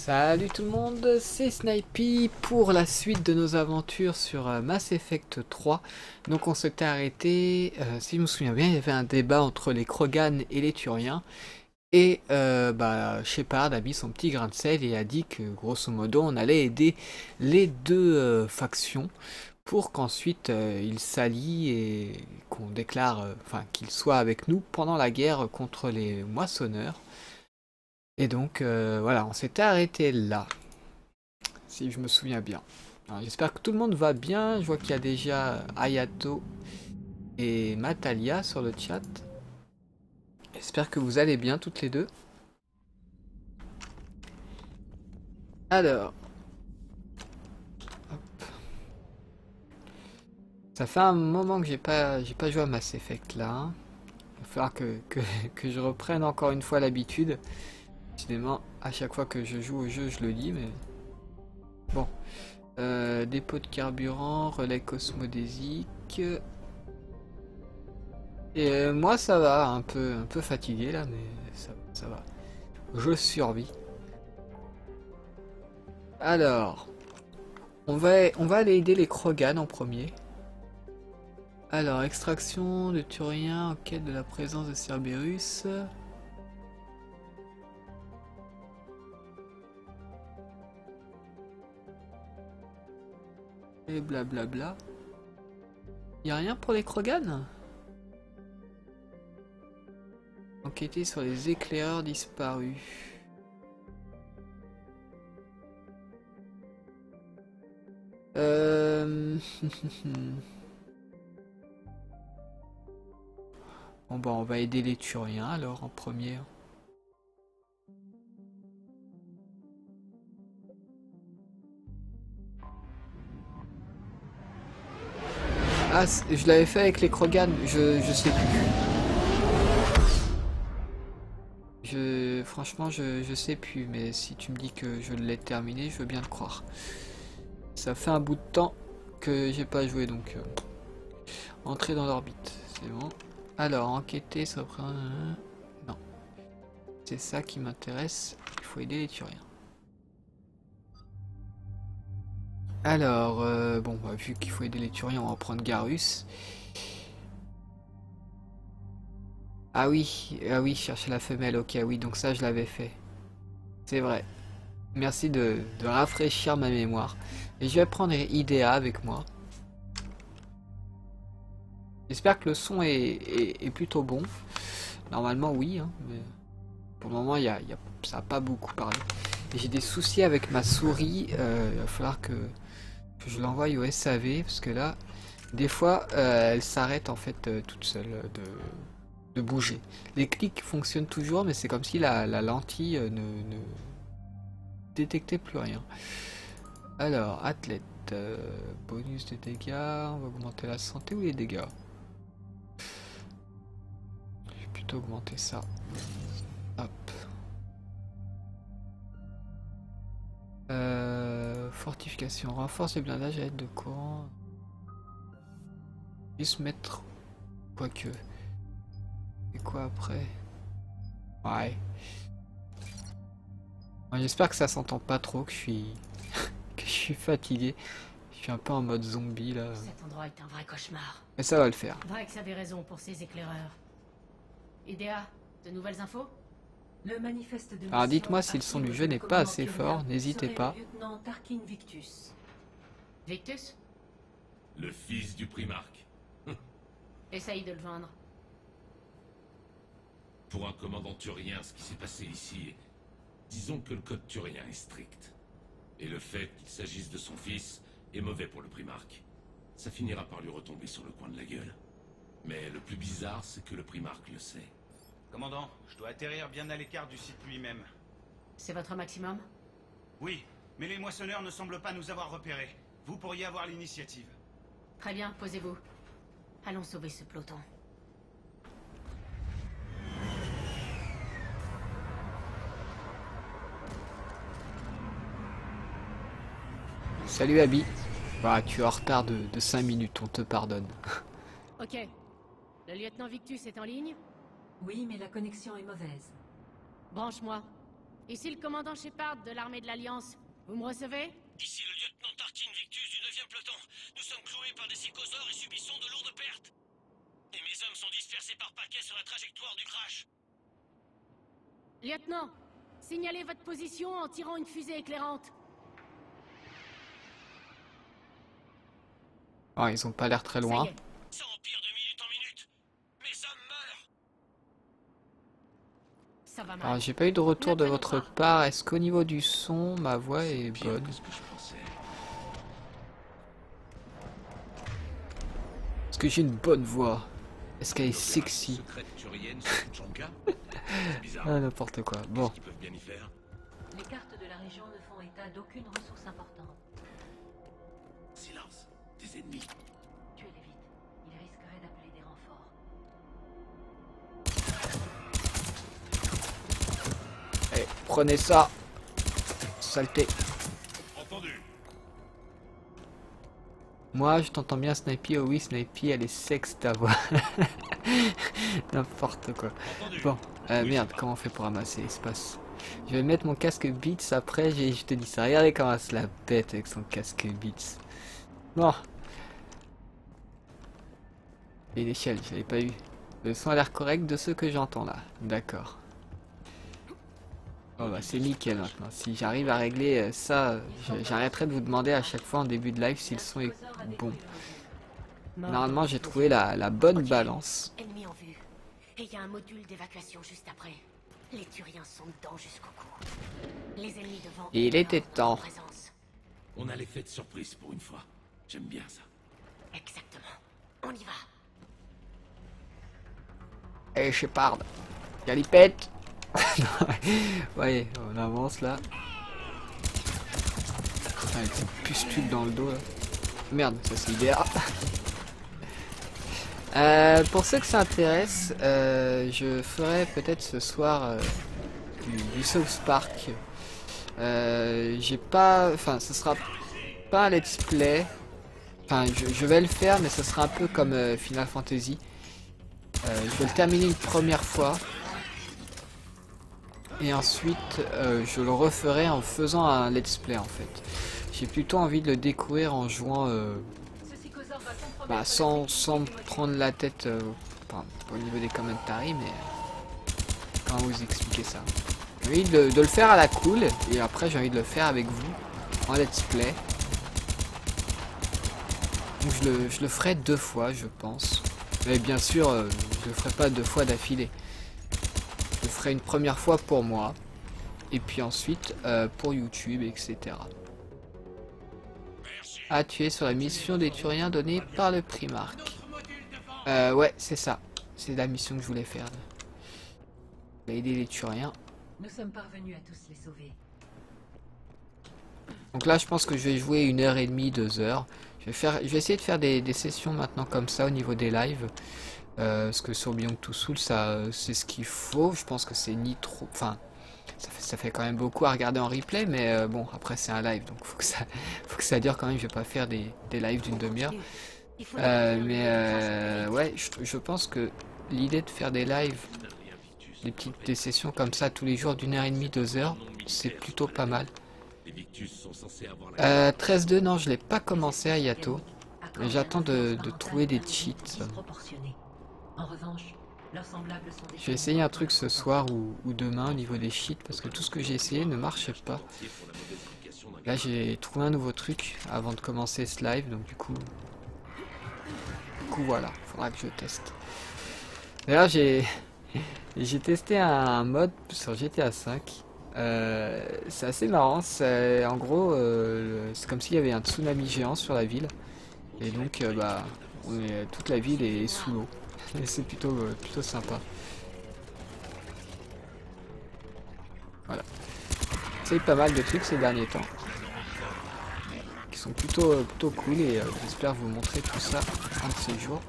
Salut tout le monde, c'est Snipey pour la suite de nos aventures sur Mass Effect 3. Donc on s'était arrêté, si je me souviens bien, il y avait un débat entre les Krogan et les Turiens. Et Shepard a mis son petit grain de sel et a dit que grosso modo on allait aider les deux factions pour qu'ensuite ils s'allient et qu'on déclare, qu'ils soient avec nous pendant la guerre contre les moissonneurs. Et donc voilà, on s'était arrêté là, si je me souviens bien. J'espère que tout le monde va bien. Je vois qu'il y a déjà Ayato et Matalia sur le chat. J'espère que vous allez bien toutes les deux. Alors, hop. Ça fait un moment que j'ai pas joué à Mass Effect là. Il va falloir que je reprenne encore une fois l'habitude. Décidément, à chaque fois que je joue au jeu, je le dis, mais bon. Dépôt de carburant, relais cosmodésique. Et moi ça va, un peu fatigué là, mais ça va. Je survis. Alors, on va aller aider les Krogan en premier. Alors, extraction de Turiens en quête de la présence de Cerberus. Et blablabla. Y a rien pour les Krogan? Enquêter sur les éclaireurs disparus. Bon bah on va aider les Turiens alors en premier. Ah, je l'avais fait avec les Krogan, je sais plus. Franchement, je sais plus, mais si tu me dis que je l'ai terminé, je veux bien le croire. Ça fait un bout de temps que j'ai pas joué, donc entrer dans l'orbite, c'est bon. Alors, enquêter, ça prend... Non. C'est ça qui m'intéresse, il faut aider les Turiens. Alors, bon, bah, vu qu'il faut aider les Turiens, on va prendre Garrus. Ah oui, chercher la femelle, ok, oui, donc ça je l'avais fait. C'est vrai. Merci de rafraîchir ma mémoire. Et je vais prendre Idea avec moi. J'espère que le son est plutôt bon. Normalement oui, hein, mais pour le moment ça n'a pas beaucoup parlé. Et j'ai des soucis avec ma souris, il va falloir que je l'envoie au SAV, parce que là, des fois, elle s'arrête en fait toute seule de bouger. Les clics fonctionnent toujours, mais c'est comme si la lentille ne détectait plus rien. Alors, athlète, bonus de dégâts, on va augmenter la santé ou les dégâts? Je vais plutôt augmenter ça. Hop. Fortification, renforce les blindages à l'aide de courant. Juste mettre... Quoique... Et quoi après? Ouais. J'espère que ça s'entend pas trop, que je suis... que je suis fatigué. Je suis un peu en mode zombie là. Cet endroit est un vrai cauchemar. Mais ça va le faire. Vrax avait raison pour ses éclaireurs. Idea, de nouvelles infos? Le manifeste de Alors dites-moi si le son du jeu n'est pas assez fort, n'hésitez pas. Le lieutenant Tarkin Victus. Victus? Le fils du primarque. Essaye de le joindre. Pour un commandant turien, ce qui s'est passé ici, disons que le code turien est strict. Et le fait qu'il s'agisse de son fils est mauvais pour le primarque. Ça finira par lui retomber sur le coin de la gueule. Mais le plus bizarre, c'est que le primarque le sait. Commandant, je dois atterrir bien à l'écart du site lui-même. C'est votre maximum? Oui, mais les moissonneurs ne semblent pas nous avoir repérés. Vous pourriez avoir l'initiative. Très bien, posez-vous. Allons sauver ce peloton. Salut Abby. Bah, tu es en retard de 5 minutes, on te pardonne. Ok. Le lieutenant Victus est en ligne? Oui, mais la connexion est mauvaise. Branche-moi. Ici le commandant Shepard de l'armée de l'Alliance. Vous me recevez? Ici le lieutenant Tarkin Victus du 9e peloton. Nous sommes cloués par des psychosaures et subissons de lourdes pertes. Et mes hommes sont dispersés par paquets sur la trajectoire du crash. Lieutenant, signalez votre position en tirant une fusée éclairante. Oh, ils ont pas l'air très loin. Ça y est. Ça empire de minute en minute. Mes hommes meurent. Ça va mal. Alors, j'ai pas eu de retour de Ne votre prenons pas. part. Est-ce qu'au niveau du son, ma voix est Pire bonne? que ce que je pensais. Est-ce que j'ai une bonne voix? Est-ce qu'elle est sexy? Secrète turienne sur Tuchanka. C'est bizarre. Ah, n'importe quoi. Bon. Ils peuvent bien y faire. Les cartes de la région ne font état d'aucune ressource importante. Silence. Des ennemis. Tuez-les vite. Ils risqueraient d'appeler des renforts. Allez, prenez ça. Saleté. Entendu. Moi, je t'entends bien, Snipey. Oh oui, Snipey, elle est sexe ta voix. N'importe quoi. Entendu. Bon, Oui, merde, ça va. comment on fait pour ramasser l'espace? Je vais mettre mon casque Beats après, je te dis ça. Regardez comment elle se la pète avec son casque Beats. Bon. Et une échelle, je l'avais pas eu. Le son a l'air correct de ceux que j'entends là. D'accord. Bon bah c'est nickel maintenant. Si j'arrive à régler ça, j'arrêterai de vous demander à chaque fois en début de live si le son est bon. Normalement j'ai trouvé la bonne balance. Ennemi en vue. Et il y a un module d'évacuation juste après. Les Turiens sont dedans jusqu'au cou. Les ennemis devant. Et il était temps. en présence. On a l'effet de surprise pour une fois. J'aime bien ça. Exactement. On y va. Eh Shepard, galipette. Ouais, on avance là. Avec cette pustule dans le dos là. Merde, ça c'est idéal. Pour ceux que ça intéresse, je ferai peut-être ce soir du South Park. J'ai pas, enfin, ce sera pas un let's play. Enfin, je vais le faire, mais ce sera un peu comme Final Fantasy. Je vais le terminer une première fois. Et ensuite, je le referai en faisant un let's play en fait. J'ai plutôt envie de le découvrir en jouant sans me prendre la tête au niveau des commentaries, mais comment vous expliquer ça? J'ai envie de le faire à la cool, et après j'ai envie de le faire avec vous en let's play. Donc je le ferai 2 fois je pense. Mais bien sûr, je le ferai pas 2 fois d'affilée. Je le ferai une première fois pour moi, et puis ensuite pour YouTube, etc. À tuer sur la mission des Turiens donnée par le Primarque. Ouais, c'est ça. C'est la mission que je voulais faire. Aider les Turiens. Nous sommes parvenus à tous les sauver. Donc là, je pense que je vais jouer 1h30, 2 heures. Je vais essayer de faire des sessions maintenant comme ça au niveau des lives. Parce que sur Beyond Two Souls, ça, c'est ce qu'il faut. Je pense que c'est ni trop... Enfin, ça fait quand même beaucoup à regarder en replay. Mais bon, après c'est un live. Donc faut que ça dure quand même. Je vais pas faire des lives d'une demi-heure. Ouais, je pense que l'idée de faire des lives, des sessions comme ça tous les jours d'1h30, 2 heures, c'est plutôt pas mal. Les Victus sont censés avoir la 13-2, non, je l'ai pas commencé à Yato. Mais j'attends de trouver des cheats. En revanche, leurs semblables sont des Je vais essayer un truc ce soir ou demain au niveau des cheats parce que tout ce que j'ai essayé ne marche pas. Là j'ai trouvé un nouveau truc avant de commencer ce live, donc du coup voilà, faudra que je teste. D'ailleurs j'ai testé un mode sur GTA 5. C'est assez marrant, en gros c'est comme s'il y avait un tsunami géant sur la ville. Et donc toute la ville est sous l'eau. Et c'est plutôt sympa. Voilà. C'est pas mal de trucs ces derniers temps. Qui sont plutôt cool et j'espère vous montrer tout ça un de ces jours.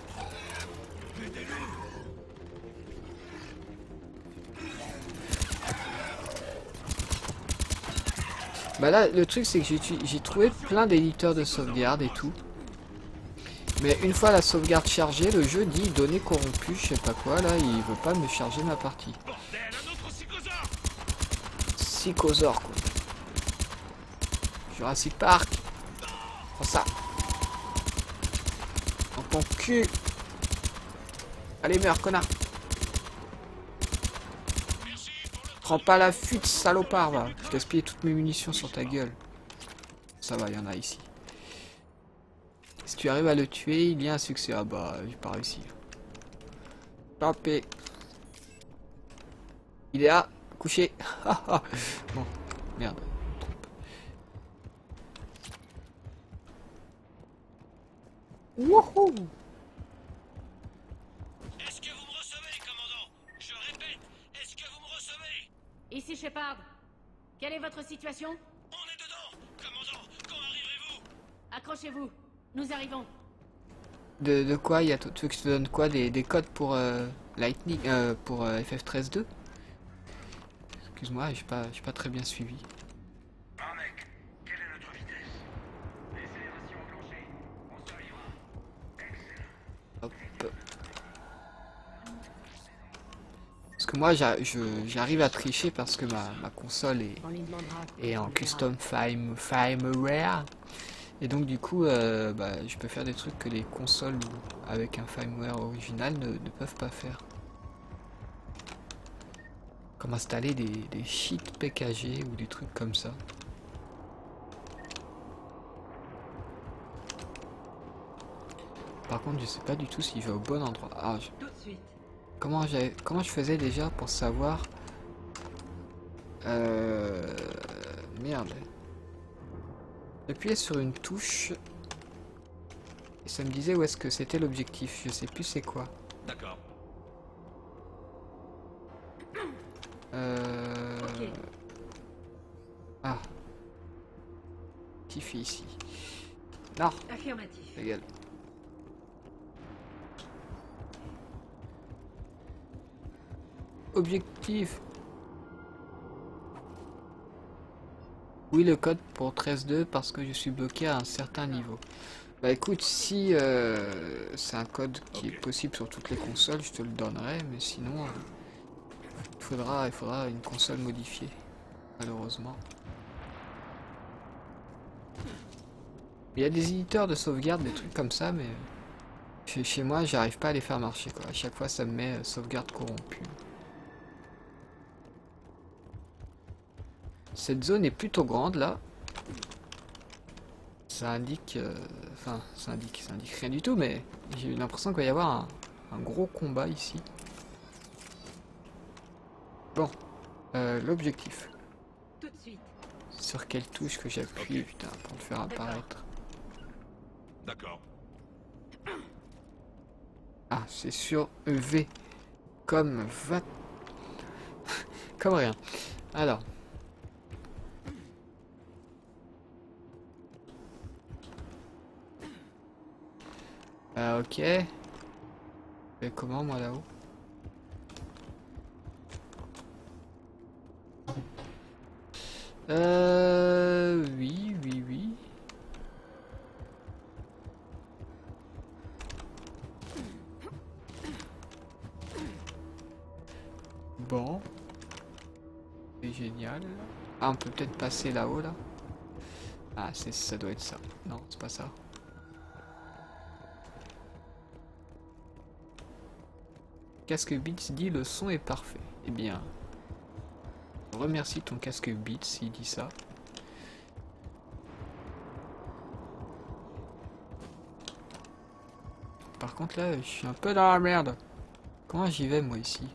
Bah là, le truc c'est que j'ai trouvé plein d'éditeurs de sauvegarde et tout. Mais une fois la sauvegarde chargée, le jeu dit données corrompues, je sais pas quoi, là, il veut pas me charger ma partie. psychosaure quoi. Jurassic Park. Prends ça. Dans ton cul. Allez, meurs, connard. Prends pas la fuite, salopard, va. Je gaspille toutes mes munitions sur ta gueule. Ça va, il y en a ici. Si tu arrives à le tuer, il y a un succès. Ah bah, j'ai pas réussi. Tant pis. Il est là, couché. Bon, merde. Wouhou! Est-ce que vous me recevez, commandant? Je répète, est-ce que vous me recevez? Ici Shepard. Quelle est votre situation? On est dedans! Commandant, quand arriverez-vous? Accrochez-vous. Nous arrivons. De quoi? Il y a tu veux que je te donne quoi? Des codes pour Lightning, pour FF13-2? Excuse-moi, j'ai pas très bien suivi. Ah mec, quelle est notre vitesse? Décélération enclenchée. On survivra. Excellent. Hop. Parce que moi j'arrive à tricher parce que ma console On lui demandera. est en custom firmware. Et donc du coup je peux faire des trucs que les consoles avec un firmware original ne peuvent pas faire. Comme installer des cheats PKG ou des trucs comme ça. Par contre je sais pas du tout si je vais au bon endroit. Ah, Tout de suite. comment je faisais déjà pour savoir merde. J'appuyais sur une touche et ça me disait où est-ce que c'était l'objectif. Je sais plus c'est quoi. D'accord. Ok. Ah. Tiffy ici. Non, Affirmatif. égal. Objectif. Oui, le code pour 13.2 parce que je suis bloqué à un certain niveau. Bah écoute, si c'est un code qui est possible sur toutes les consoles, je te le donnerai, mais sinon il faudra une console modifiée, malheureusement. Il y a des éditeurs de sauvegarde, des trucs comme ça, mais chez moi, j'arrive pas à les faire marcher, quoi. À chaque fois, ça me met sauvegarde corrompue. Cette zone est plutôt grande, là. Ça indique... Enfin, ça indique rien du tout, mais j'ai eu l'impression qu'il va y avoir un gros combat ici. Bon. L'objectif. Tout de suite. Sur quelle touche que j'appuie, putain, pour le faire apparaître. D'accord. Ah, c'est sur V. Comme va... Comme rien. Alors. Ok. Et comment, moi, là-haut? Oui. Bon. C'est génial. Ah, on peut peut-être passer là-haut, là. Ah, ça doit être ça. Non, c'est pas ça. Casque Beats dit le son est parfait. Eh bien, je remercie ton casque Beats s'il dit ça. Par contre là, je suis un peu dans la merde. Comment j'y vais moi ici?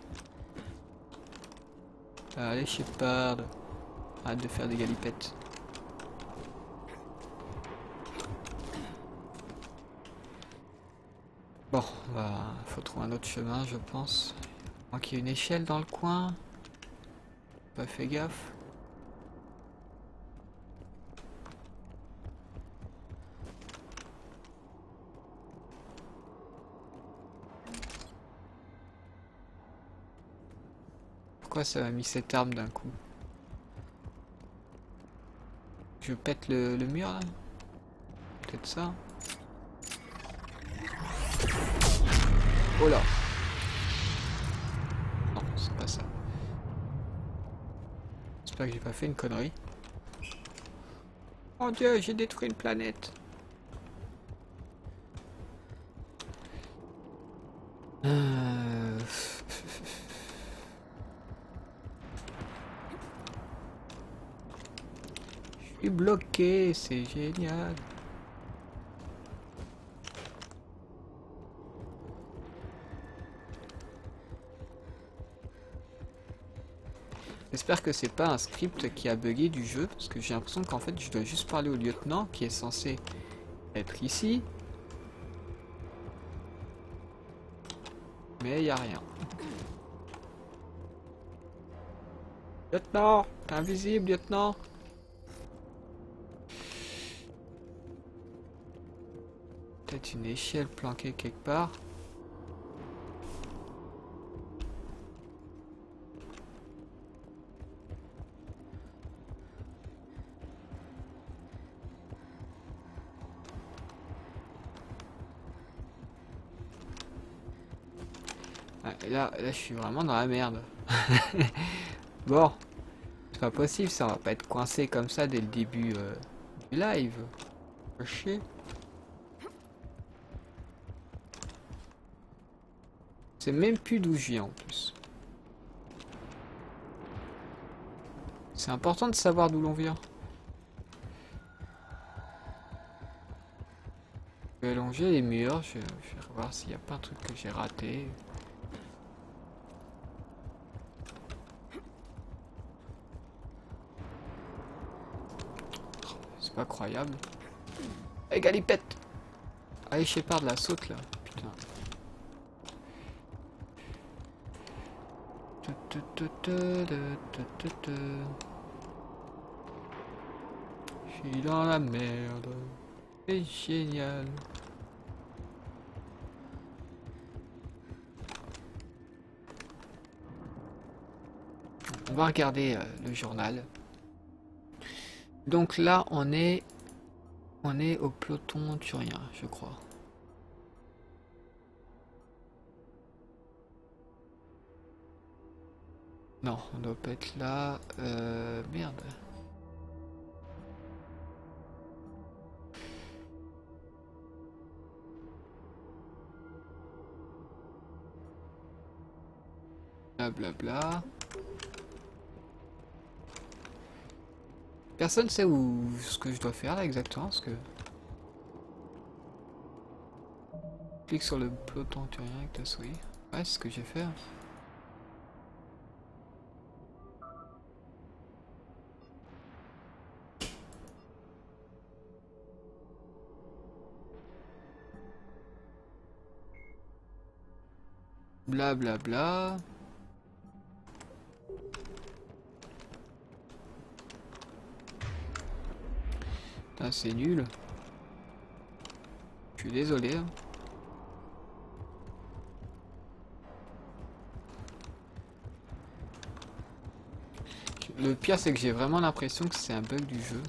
Allez Shepard, arrête de faire des galipettes. Bon, faut trouver un autre chemin, je pense. Moi qu'il y a une échelle dans le coin. Pas fait gaffe. Pourquoi ça m'a mis cette arme d'un coup? Je pète le mur là? Peut-être ça? Oh là! Non, c'est pas ça. J'espère que j'ai pas fait une connerie. Oh Dieu, j'ai détruit une planète. Je suis bloqué, c'est génial. J'espère que c'est pas un script qui a bugué du jeu, parce que j'ai l'impression qu'en fait je dois juste parler au lieutenant qui est censé être ici. Mais y a rien. Lieutenant, t'es invisible, lieutenant. Peut-être une échelle planquée quelque part. Ah, là, je suis vraiment dans la merde. Bon, c'est pas possible, ça on va pas être coincé comme ça dès le début du live. Faut chier. C'est même plus d'où je viens en plus. C'est important de savoir d'où l'on vient. Je vais longer les murs, je vais voir s'il n'y a pas un truc que j'ai raté. C'est pas croyable. Hey Galipette! Allez Shepard, la saute là. Putain. Je suis dans la merde. C'est génial. On va regarder le journal. Donc là, on est au peloton turien, je crois. Non, on doit pas être là. Merde. Blablabla. Personne sait où ce que je dois faire là exactement, parce que... Clique sur le peloton turien avec ta souris. Ouais, c'est ce que j'ai fait. Blablabla. Putain, c'est nul. Je suis désolé. Hein. Le pire, c'est que j'ai vraiment l'impression que c'est un bug du jeu.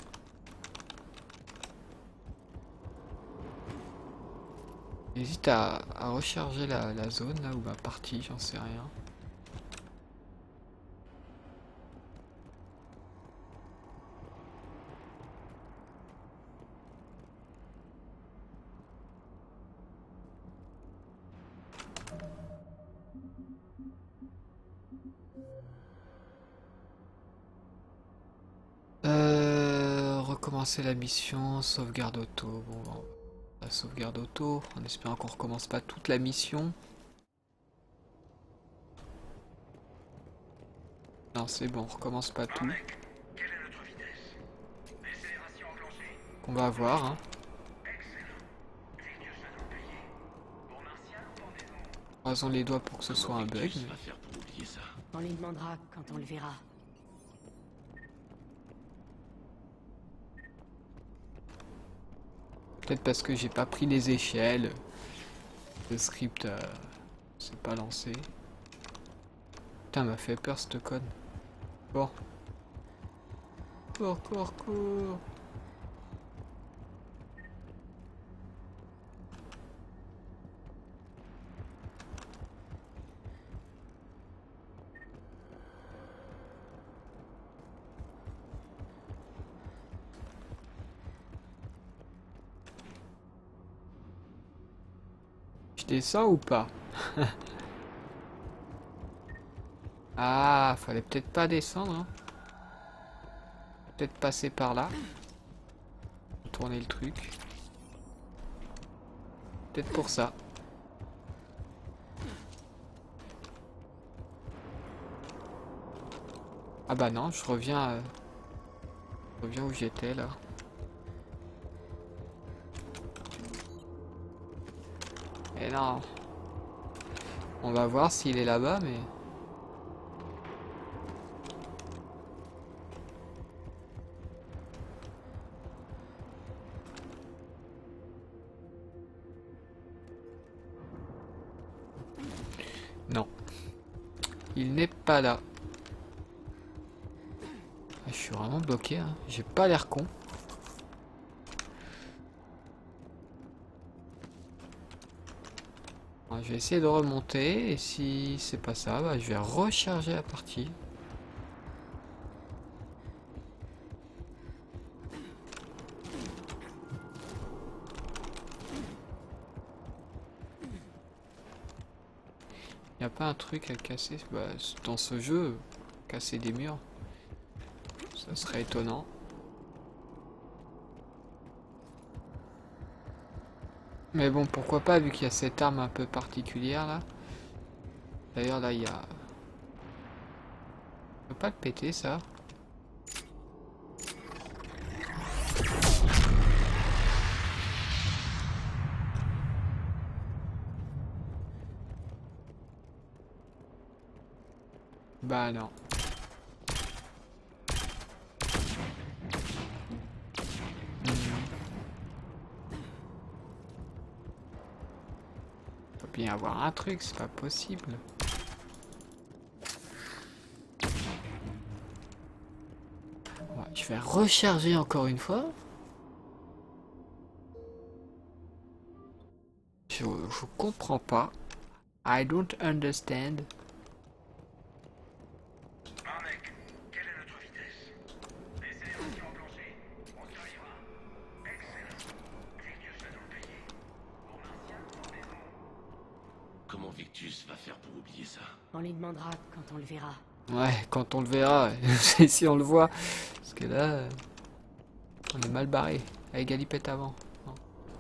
J'hésite à recharger la zone là où ma partie, j'en sais rien. Recommencer la mission, sauvegarde auto. Bon, la sauvegarde auto, en espérant qu'on recommence pas toute la mission. Non, c'est bon, on recommence pas tout. On va voir. Hein. Croisons les doigts pour que ce soit un bug. On lui demandera quand on le verra. Peut-être parce que j'ai pas pris les échelles. Le script s'est pas lancé. Putain, m'a fait peur cette conne. Bon. Cours. Je descends ou pas? Ah, fallait peut-être pas descendre. Hein. Peut-être passer par là. Tourner le truc. Peut-être pour ça. Ah bah non, je reviens où j'étais là. Et non. On va voir s'il est là-bas, mais... Non. Il n'est pas là. Ah, je suis vraiment bloqué, hein. J'ai pas l'air con. Alors, je vais essayer de remonter et si c'est pas ça, bah, je vais recharger la partie. Y a pas un truc à casser bah, dans ce jeu, casser des murs, ça serait étonnant. Mais bon, pourquoi pas, vu qu'il y a cette arme un peu particulière là. D'ailleurs là, il y a... Je peux pas le péter ça. Bah non. Faut bien avoir un truc, c'est pas possible. Ouais, je vais recharger encore une fois. Je comprends pas. I don't understand. Ah mec, quelle est notre vitesse? Baissez les routines enclenchées, on se arrivera. Excellent. Victus va nous le payer. Pour Martien, en maison. Comment Victus va faire pour oublier ça? On lui demandera quand on le verra. Ouais, quand on le verra, ouais. Si on le voit. Parce que là, on est mal barré. Allez, galipette avant. Non.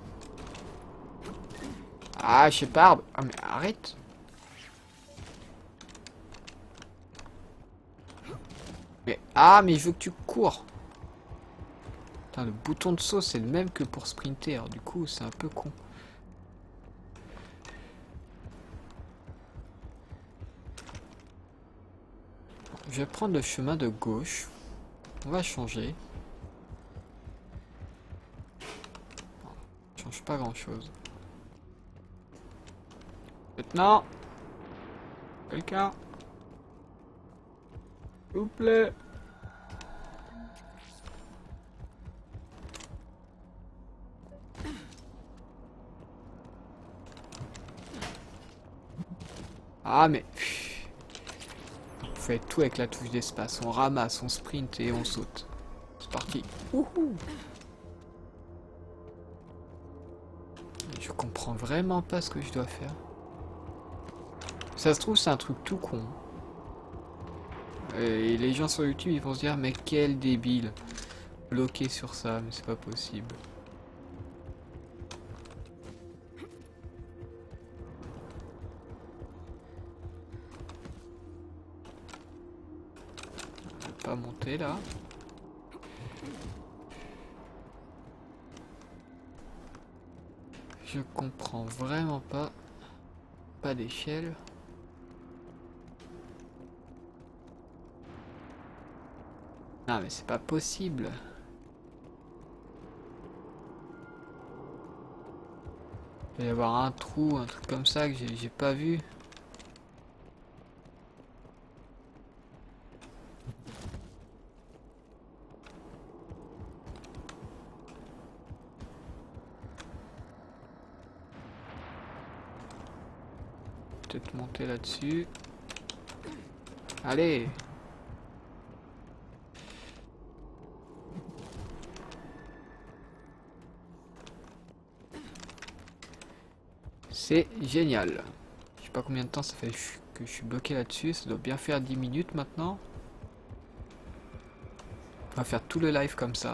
Ah, Shepard. Ah, mais arrête. Mais je veux que tu cours. Putain, le bouton de saut, c'est le même que pour sprinter. Alors, du coup, c'est un peu con. Je vais prendre le chemin de gauche. On va changer. Ça change pas grand chose. Maintenant. Quelqu'un. S'il vous plaît. Ah mais... On fait tout avec la touche d'espace. On ramasse, on sprint et on saute. C'est parti. Wouhou. Je comprends vraiment pas ce que je dois faire. Ça se trouve c'est un truc tout con. Et les gens sur YouTube ils vont se dire mais quel débile. Bloqué sur ça, mais c'est pas possible. On va pas monter là. Je comprends vraiment pas. Pas d'échelle. Non mais c'est pas possible. Il va y avoir un trou, un truc comme ça que j'ai pas vu. Peut-être monter là-dessus. Allez! C'est génial. Je sais pas combien de temps ça fait que je suis bloqué là-dessus. Ça doit bien faire 10 minutes maintenant. On va faire tout le live comme ça.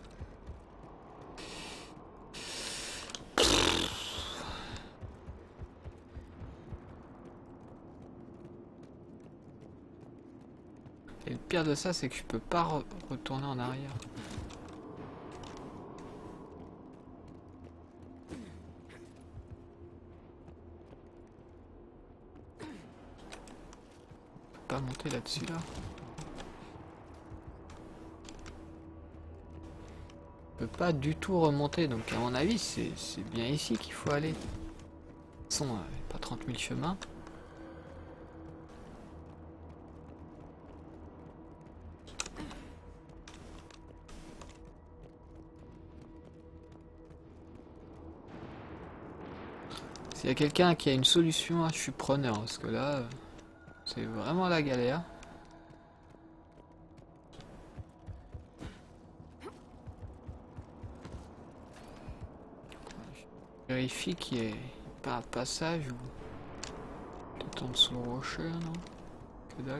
Et le pire de ça, c'est que je peux pas retourner en arrière. Je peux pas monter là-dessus là. Je peux pas du tout remonter, donc à mon avis, c'est bien ici qu'il faut aller. De toute façon, pas 30 000 chemins. S'il y a quelqu'un qui a une solution, je suis preneur, parce que là, c'est vraiment la galère. Je vérifie qu'il n'y ait pas un passage ou peut-être en dessous le rocher, non? Que dalle.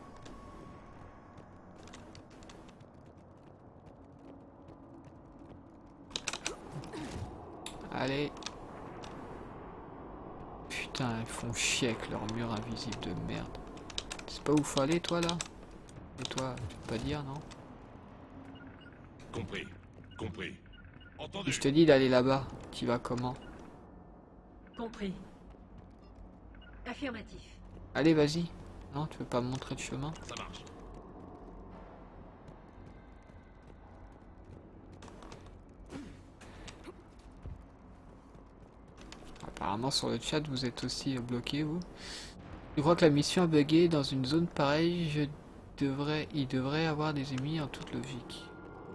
Allez. Putain, ils font chier avec leur mur invisible de merde. C'est pas où faut aller, toi, là? Et toi, tu peux pas dire, non? Compris. Compris. Entendu. Je te dis d'aller là-bas. Tu vas comment? Compris. Affirmatif. Allez, vas-y. Non, tu veux pas me montrer le chemin? Ça marche. Apparemment, sur le chat, vous êtes aussi bloqué, vous. Je crois que la mission a bugué. Dans une zone pareille, il devrait avoir des ennemis en toute logique.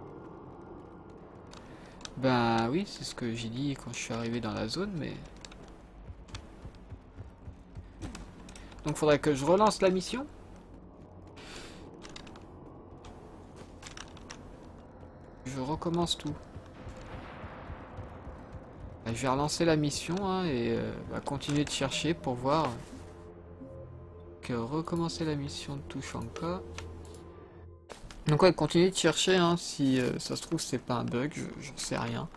Ben oui, c'est ce que j'ai dit quand je suis arrivé dans la zone, mais... Donc faudrait que je relance la mission. Je recommence tout. Ben, je vais relancer la mission hein, et continuer de chercher pour voir que recommencer la mission de Tuchanka. Donc ouais, continuer de chercher hein, si ça se trouve c'est pas un bug, j'en sais rien.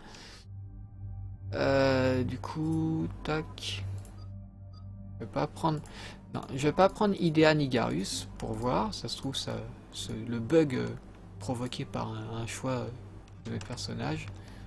Du coup, tac. Je vais pas prendre... Non, je vais pas prendre Idea ni Garus pour voir, ça se trouve ça, le bug provoqué par un choix de mes personnages.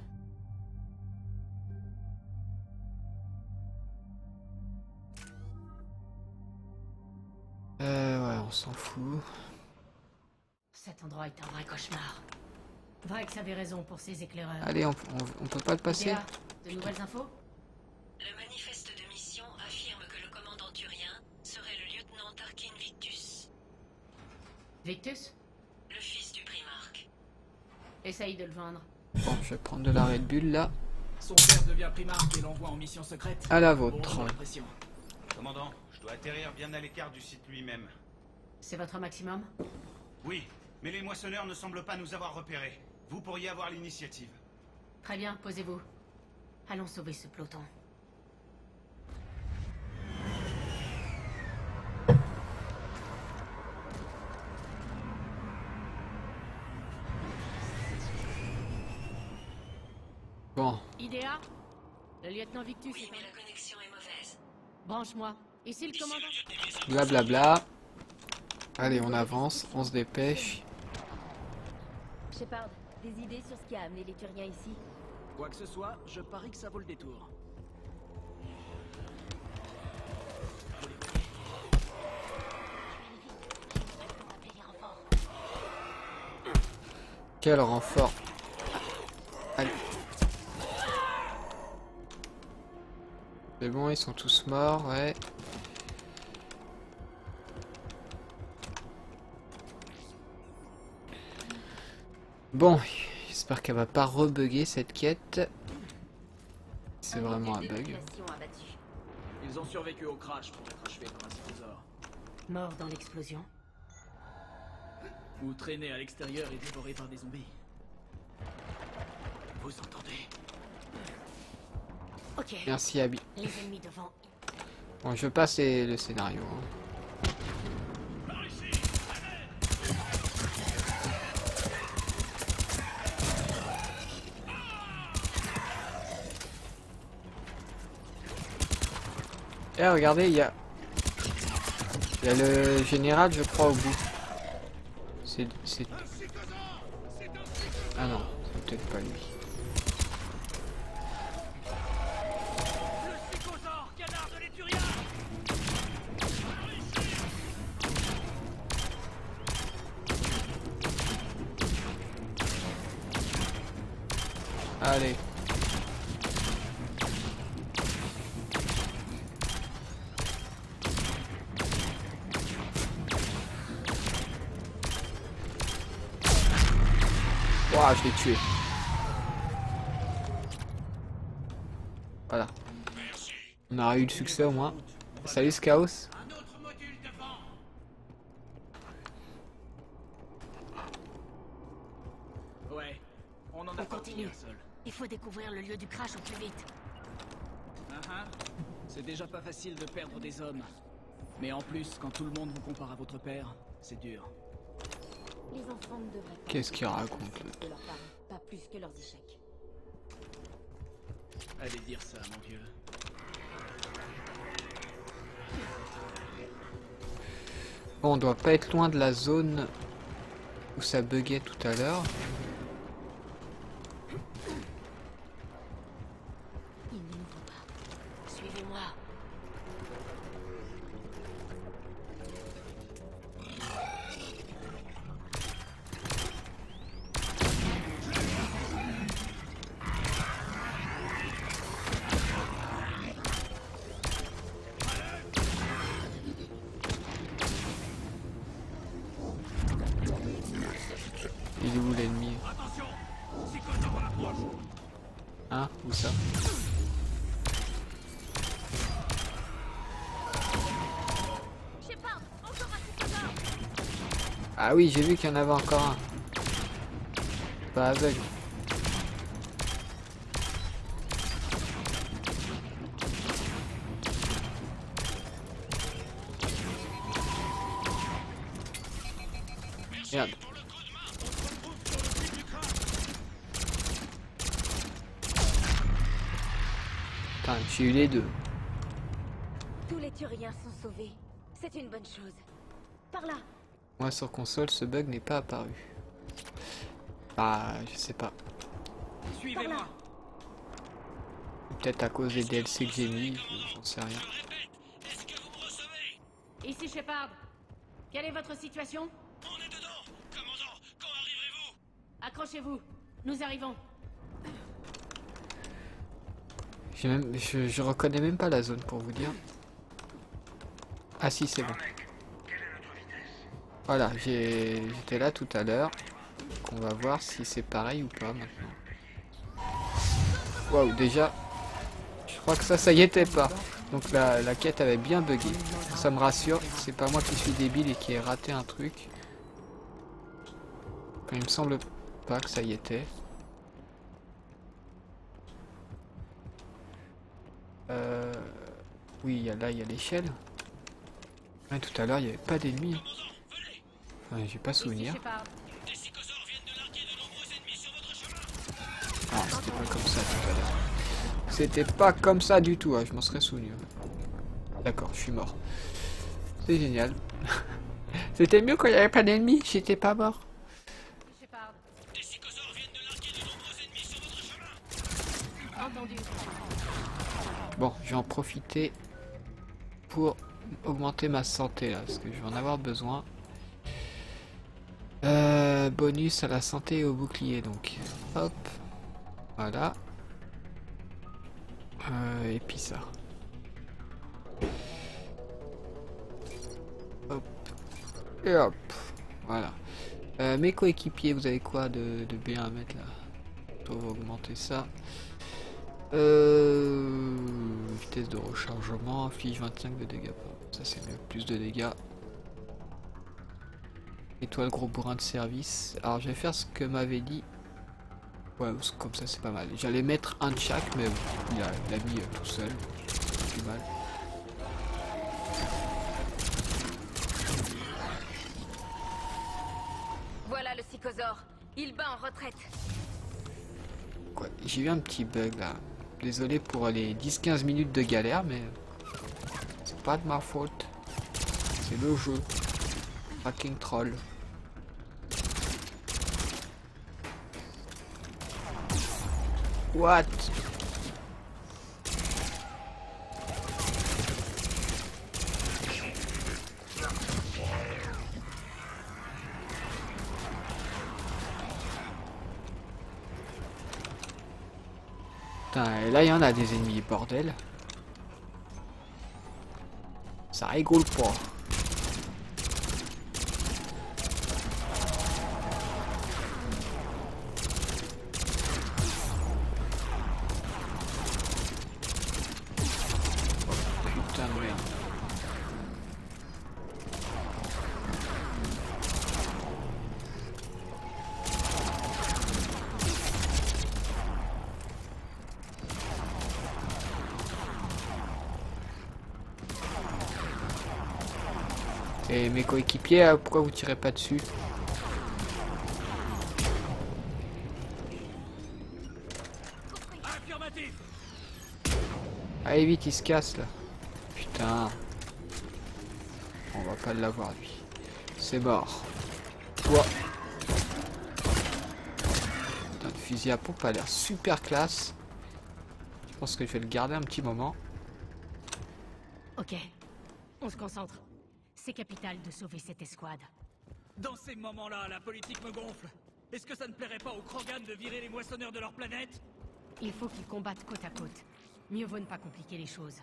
Ouais, on s'en fout. Cet endroit est un vrai cauchemar. Vrax avait raison pour ses éclaireurs. Allez, on peut pas le passer. Idea, de nouvelles infos? Le manifeste de mission affirme que le commandant turien serait le lieutenant Tarkin Victus, Victus? le fils du Primarque. Essaye de le joindre. Bon, je vais prendre de la Red Bull là. Son père devient primarque et l'envoie en mission secrète. À la Bon, vôtre. j'ai l'impression. Commandant, je dois atterrir bien à l'écart du site lui-même. C'est votre maximum? Oui, mais les moissonneurs ne semblent pas nous avoir repérés. Vous pourriez avoir l'initiative. Très bien, posez-vous. Allons sauver ce peloton. Bon, Idea? Le lieutenant Victus Oui, est mais la connexion est mauvaise. Branche-moi. Ici le commandant. blablabla. Allez, on avance, on se dépêche. Shepard, des idées sur ce qui a amené les Turiens ici? Quoi que ce soit, je parie que ça vaut le détour. Quel renfort. Allez. C'est bon, ils sont tous morts, ouais. Bon, j'espère qu'elle va pas rebugger cette quête. C'est vraiment un bug. Ils ont survécu au crash pour être achevés par un psychosaure. Mort dans l'explosion. Ou traînés à l'extérieur et dévorés par des zombies. Vous entendez? Ok. Merci Abby. Les ennemis devant. Bon, je passe le scénario. Hein. Eh, regardez, il y a le général, je crois, au bout. C'est... Ah non, c'est peut-être pas lui. Le psychosaure, canard de l'éthurien. Allez. Ouah, je l'ai tué. Voilà. On aura eu le succès au moins. Salut Skaos. Un autre module devant. Ouais, on en a On pas continue. un seul. Il faut découvrir le lieu du crash au plus vite. C'est déjà pas facile de perdre des hommes. Mais en plus, quand tout le monde vous compare à votre père, c'est dur. Les enfants ne devraient pas Qu'est-ce qu'il raconte de leurs parents, pas plus que leurs échecs. Allez dire ça, mon vieux. Bon, on doit pas être loin de la zone où ça buguait tout à l'heure. Ils ne nous voient pas. Suivez-moi. Il est où l'ennemi? Attention, psychosaure à l'approche. Hein? Où ça? Shepard, encore un psychosaure. Ah oui, j'ai vu qu'il y en avait encore un. Pas aveugle. Merde. Putain, j'ai eu les deux. Tous les Turiens sont sauvés. C'est une bonne chose. Par là. Moi sur console, ce bug n'est pas apparu. Ah, je sais pas. Suivez-moi. Peut-être à cause des DLC que j'ai mis, j'en sais rien. Je répète, est-ce que vous me recevez? Ici Shepard. Quelle est votre situation? On est dedans. Commandant, quand arriverez-vous? Accrochez-vous. Nous arrivons. Je reconnais même pas la zone pour vous dire. Ah si, c'est bon. Mec, quelle est notre vitesse? Voilà, j'étais là tout à l'heure. Donc on va voir si c'est pareil ou pas maintenant. Waouh, déjà, je crois que ça y était pas. Donc la quête avait bien bugué. Ça me rassure, c'est pas moi qui suis débile et qui ai raté un truc. Enfin, il me semble pas que ça y était. Oui, là il y a l'échelle. Ouais, tout à l'heure il n'y avait pas d'ennemis. Enfin, j'ai pas Ici souvenir. Shepard. Des psychosaures viennent de larguer de nombreux ennemis sur votre chemin. Ah, c'était pas comme ça tout à l'heure. C'était pas comme ça du tout, je m'en serais souvenu. D'accord, je suis mort. C'est génial. C'était mieux quand il n'y avait pas d'ennemis, j'étais pas mort. Shepard. Des psychosaures viennent de larguer de nombreux ennemis sur votre chemin. Entendu. Bon, je vais en profiter pour augmenter ma santé là, parce que je vais en avoir besoin. Bonus à la santé et au bouclier, donc. Hop. Voilà. Et puis ça. Hop. Et hop. Voilà. Mes coéquipiers, vous avez quoi de bien à mettre là? On va augmenter ça. Vitesse de rechargement, affiche 25 de dégâts. Ça c'est mieux, plus de dégâts. Étoile gros bourrin de service. Alors je vais faire ce que m'avait dit Ouais, comme ça c'est pas mal. J'allais mettre un de chaque, mais il a mis tout seul. C'est plus mal. Voilà le psychosaure. Il bat en retraite. Quoi, j'ai eu un petit bug là. Désolé pour les 10-15 minutes de galère, mais c'est pas de ma faute. C'est le jeu. Fucking troll. What? Putain, et là il y en a des ennemis, bordel. Ça rigole pas. Putain de merde. Et mes coéquipiers, pourquoi vous tirez pas dessus? Affirmatif. Allez vite, il se casse là. Putain. On va pas l'avoir lui. C'est mort. Toi. Putain, le fusil à pompe a l'air super classe. Je pense que je vais le garder un petit moment. Ok, on se concentre. C'est capital de sauver cette escouade. Dans ces moments-là, la politique me gonfle. Est-ce que ça ne plairait pas aux Krogan de virer les moissonneurs de leur planète? Il faut qu'ils combattent côte à côte. Mieux vaut ne pas compliquer les choses.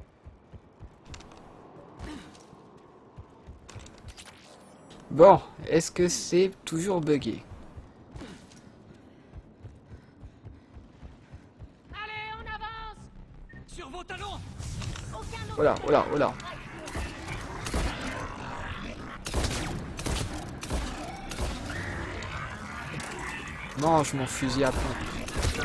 Bon, est-ce que c'est toujours buggé? Allez, on avance! Sur vos talons! Oh là, oh là, oh là. Mange mon fusil à pompe.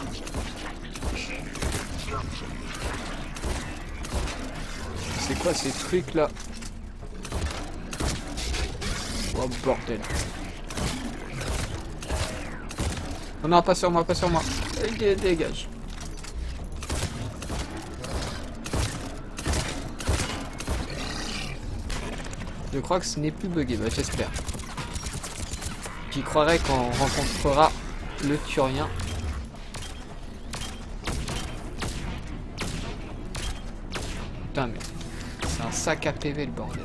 C'est quoi ces trucs là? Oh bordel. Oh non, pas sur moi, pas sur moi. Dégage. Je crois que ce n'est plus bugué, bah j'espère. J'y croirais quand on rencontrera le Turien. Putain mais c'est un sac à PV le bordel.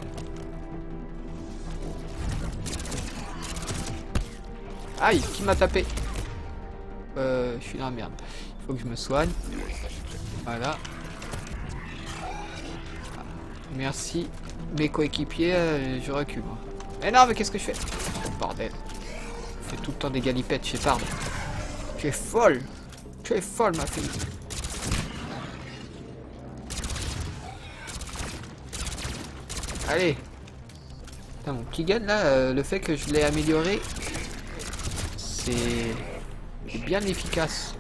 Aïe, qui m'a tapé? Je suis dans la merde. Il faut que je me soigne. Voilà. Merci. Mes coéquipiers, je recule. Mais non, mais qu'est-ce que je fais? Oh, bordel. Je fais tout le temps des galipettes chez Pard. Tu es folle. Tu es folle, ma fille. Allez. Putain, mon petit gun là, le fait que je l'ai amélioré, c'est bien efficace.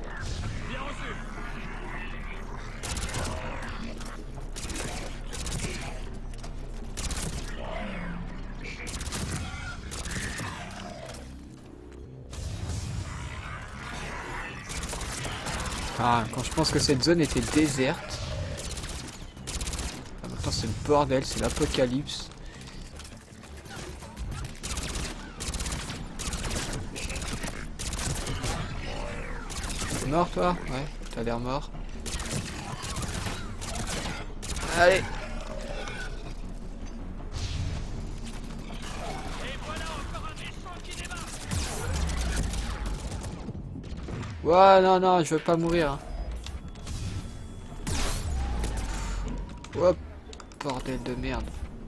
Ah, quand je pense que cette zone était déserte. Ah, maintenant c'est le bordel, c'est l'apocalypse. T'es mort toi? Ouais, t'as l'air mort. Allez. Ouais, non, non, je veux pas mourir. Hein. Hop, bordel de merde.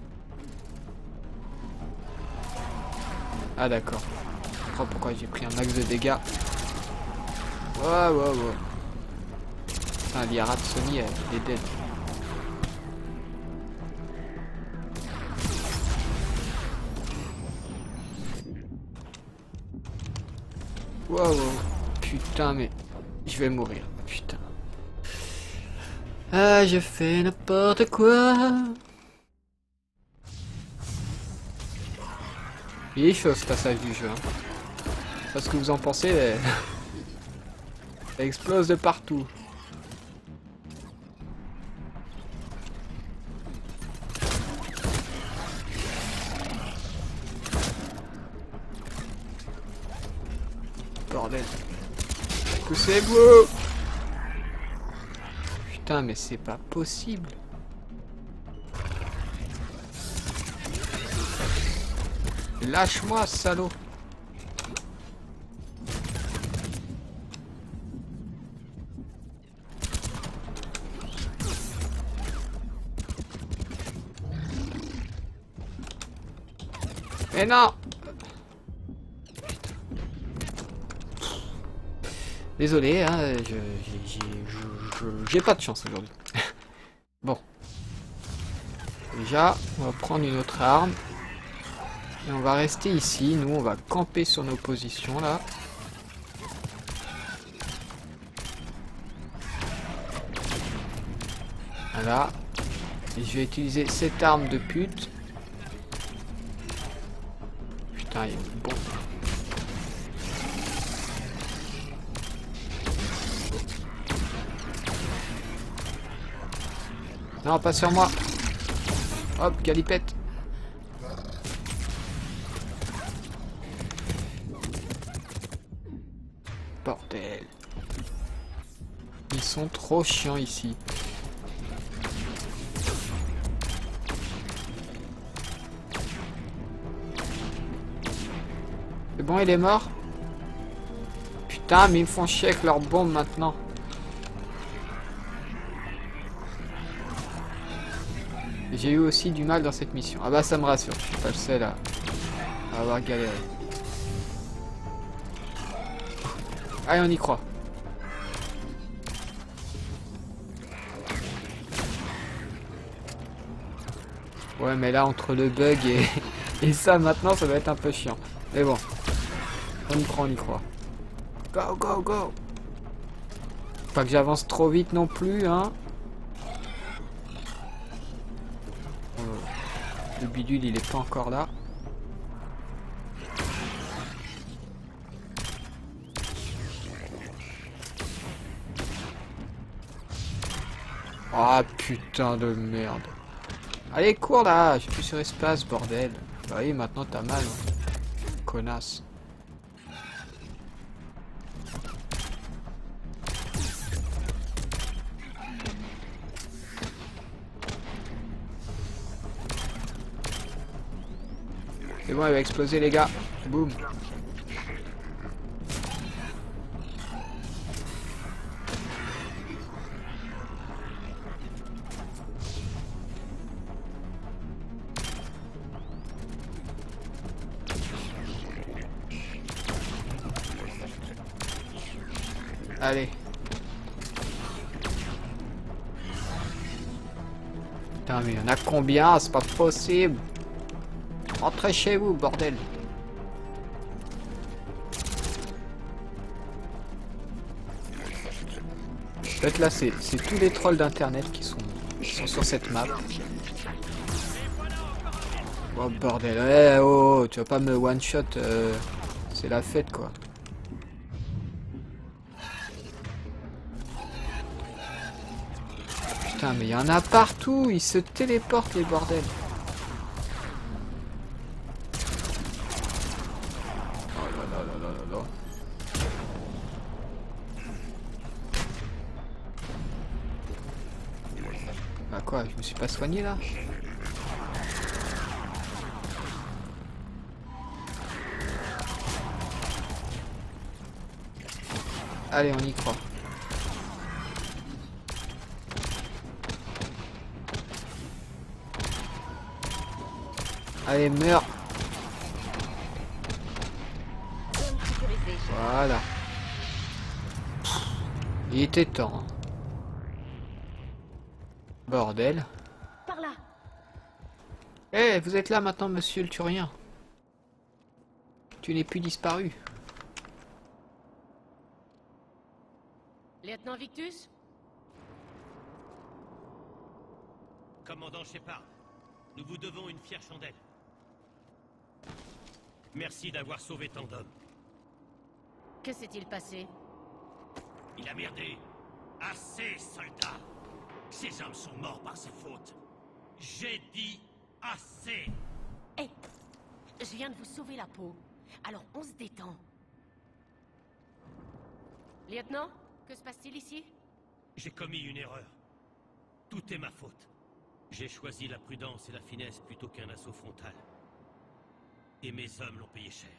Ah d'accord. Je crois pourquoi j'ai pris un max de dégâts. Ouais, ouais, ouais. Putain, l'IRA de Sony, elle est dead. Wow, wow. putain, mais je vais mourir. Putain. Ah, je fais n'importe quoi. Il est chaud ce passage du jeu. Hein. Je sais pas ce que vous en pensez, mais... ça explose de partout. Bordel. Poussez-vous! Putain, mais c'est pas possible. Lâche-moi, salaud. Mais non! Désolé, hein, j'ai pas de chance aujourd'hui. Bon. Déjà, on va prendre une autre arme. Et on va rester ici. Nous, on va camper sur nos positions, là. Voilà. Et je vais utiliser cette arme de pute. Putain, il est bon. Non, pas sur moi. Hop, galipette. Bordel. Ils sont trop chiants ici. C'est bon, il est mort? Putain, mais ils me font chier avec leurs bombes maintenant. J'ai eu aussi du mal dans cette mission. Ah bah ça me rassure, je suis pas le seul à avoir galéré. Allez, on y croit. Ouais, mais là, entre le bug et ça, maintenant, ça va être un peu chiant. Mais bon, on y croit, on y croit. Go, go, go! Pas que j'avance trop vite non plus, hein. Le bidule, il est pas encore là. Ah putain de merde. Allez, cours là, j'ai plus sur espace, bordel. Bah oui, maintenant t'as mal. Connasse. C'est bon, il va exploser les gars. Boum. Allez. Putain, mais il y en a combien? C'est pas possible. Rentrez chez vous, bordel. Peut-être là, c'est tous les trolls d'internet qui sont sur cette map. Oh bordel, ouais, oh, tu vas pas me one shot, c'est la fête quoi. Putain, mais il y en a partout, ils se téléportent les bordels. Oh là là là là là là. Bah quoi, je me suis pas soigné là? Allez, on y croit. Allez, meurs. Voilà. Il était temps. Bordel. Par là. Eh, vous êtes là maintenant, monsieur le Turien. Tu n'es plus disparu. Victus? Commandant Shepard, nous vous devons une fière chandelle. Merci d'avoir sauvé tant d'hommes. Que s'est-il passé? Il a merdé. Assez, soldats. Ces hommes sont morts par sa faute. J'ai dit assez. Hé! Je viens de vous sauver la peau. Alors on se détend. Lieutenant, que se passe-t-il ici? J'ai commis une erreur. Tout est ma faute. J'ai choisi la prudence et la finesse plutôt qu'un assaut frontal. Et mes hommes l'ont payé cher.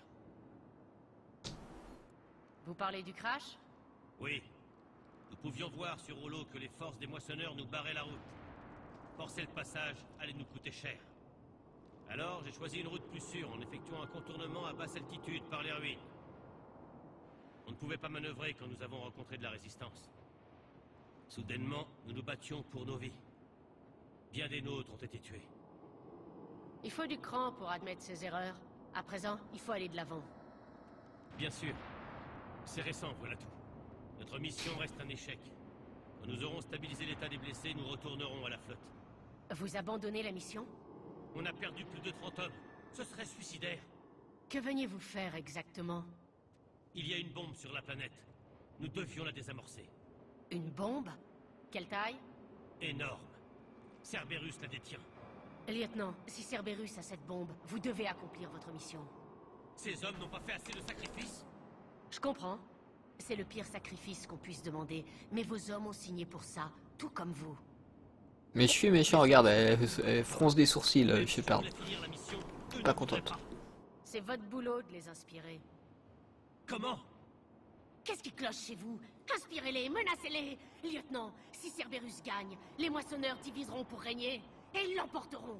Vous parlez du crash? Oui. Nous pouvions voir sur Holo que les forces des moissonneurs nous barraient la route. Forcer le passage allait nous coûter cher. Alors j'ai choisi une route plus sûre en effectuant un contournement à basse altitude par les ruines. On ne pouvait pas manœuvrer quand nous avons rencontré de la résistance. Soudainement, nous nous battions pour nos vies. Bien des nôtres ont été tués. Il faut du cran pour admettre ses erreurs. À présent, il faut aller de l'avant. Bien sûr. C'est récent, voilà tout. Notre mission reste un échec. Quand nous aurons stabilisé l'état des blessés, nous retournerons à la flotte. Vous abandonnez la mission? On a perdu plus de 30 hommes. Ce serait suicidaire. Que veniez-vous faire exactement? Il y a une bombe sur la planète. Nous devions la désamorcer. Une bombe? Quelle taille? Énorme. Cerberus la détient. Lieutenant, si Cerberus a cette bombe, vous devez accomplir votre mission. Ces hommes n'ont pas fait assez de sacrifices? Je comprends. C'est le pire sacrifice qu'on puisse demander, mais vos hommes ont signé pour ça, tout comme vous. Mais je suis méchant, regarde, elle fronce des sourcils, Shepard. Pas contente. C'est votre boulot de les inspirer. Comment? Qu'est-ce qui cloche chez vous? Inspirez-les, menacez-les! Lieutenant, si Cerberus gagne, les moissonneurs diviseront pour régner, et ils l'emporteront.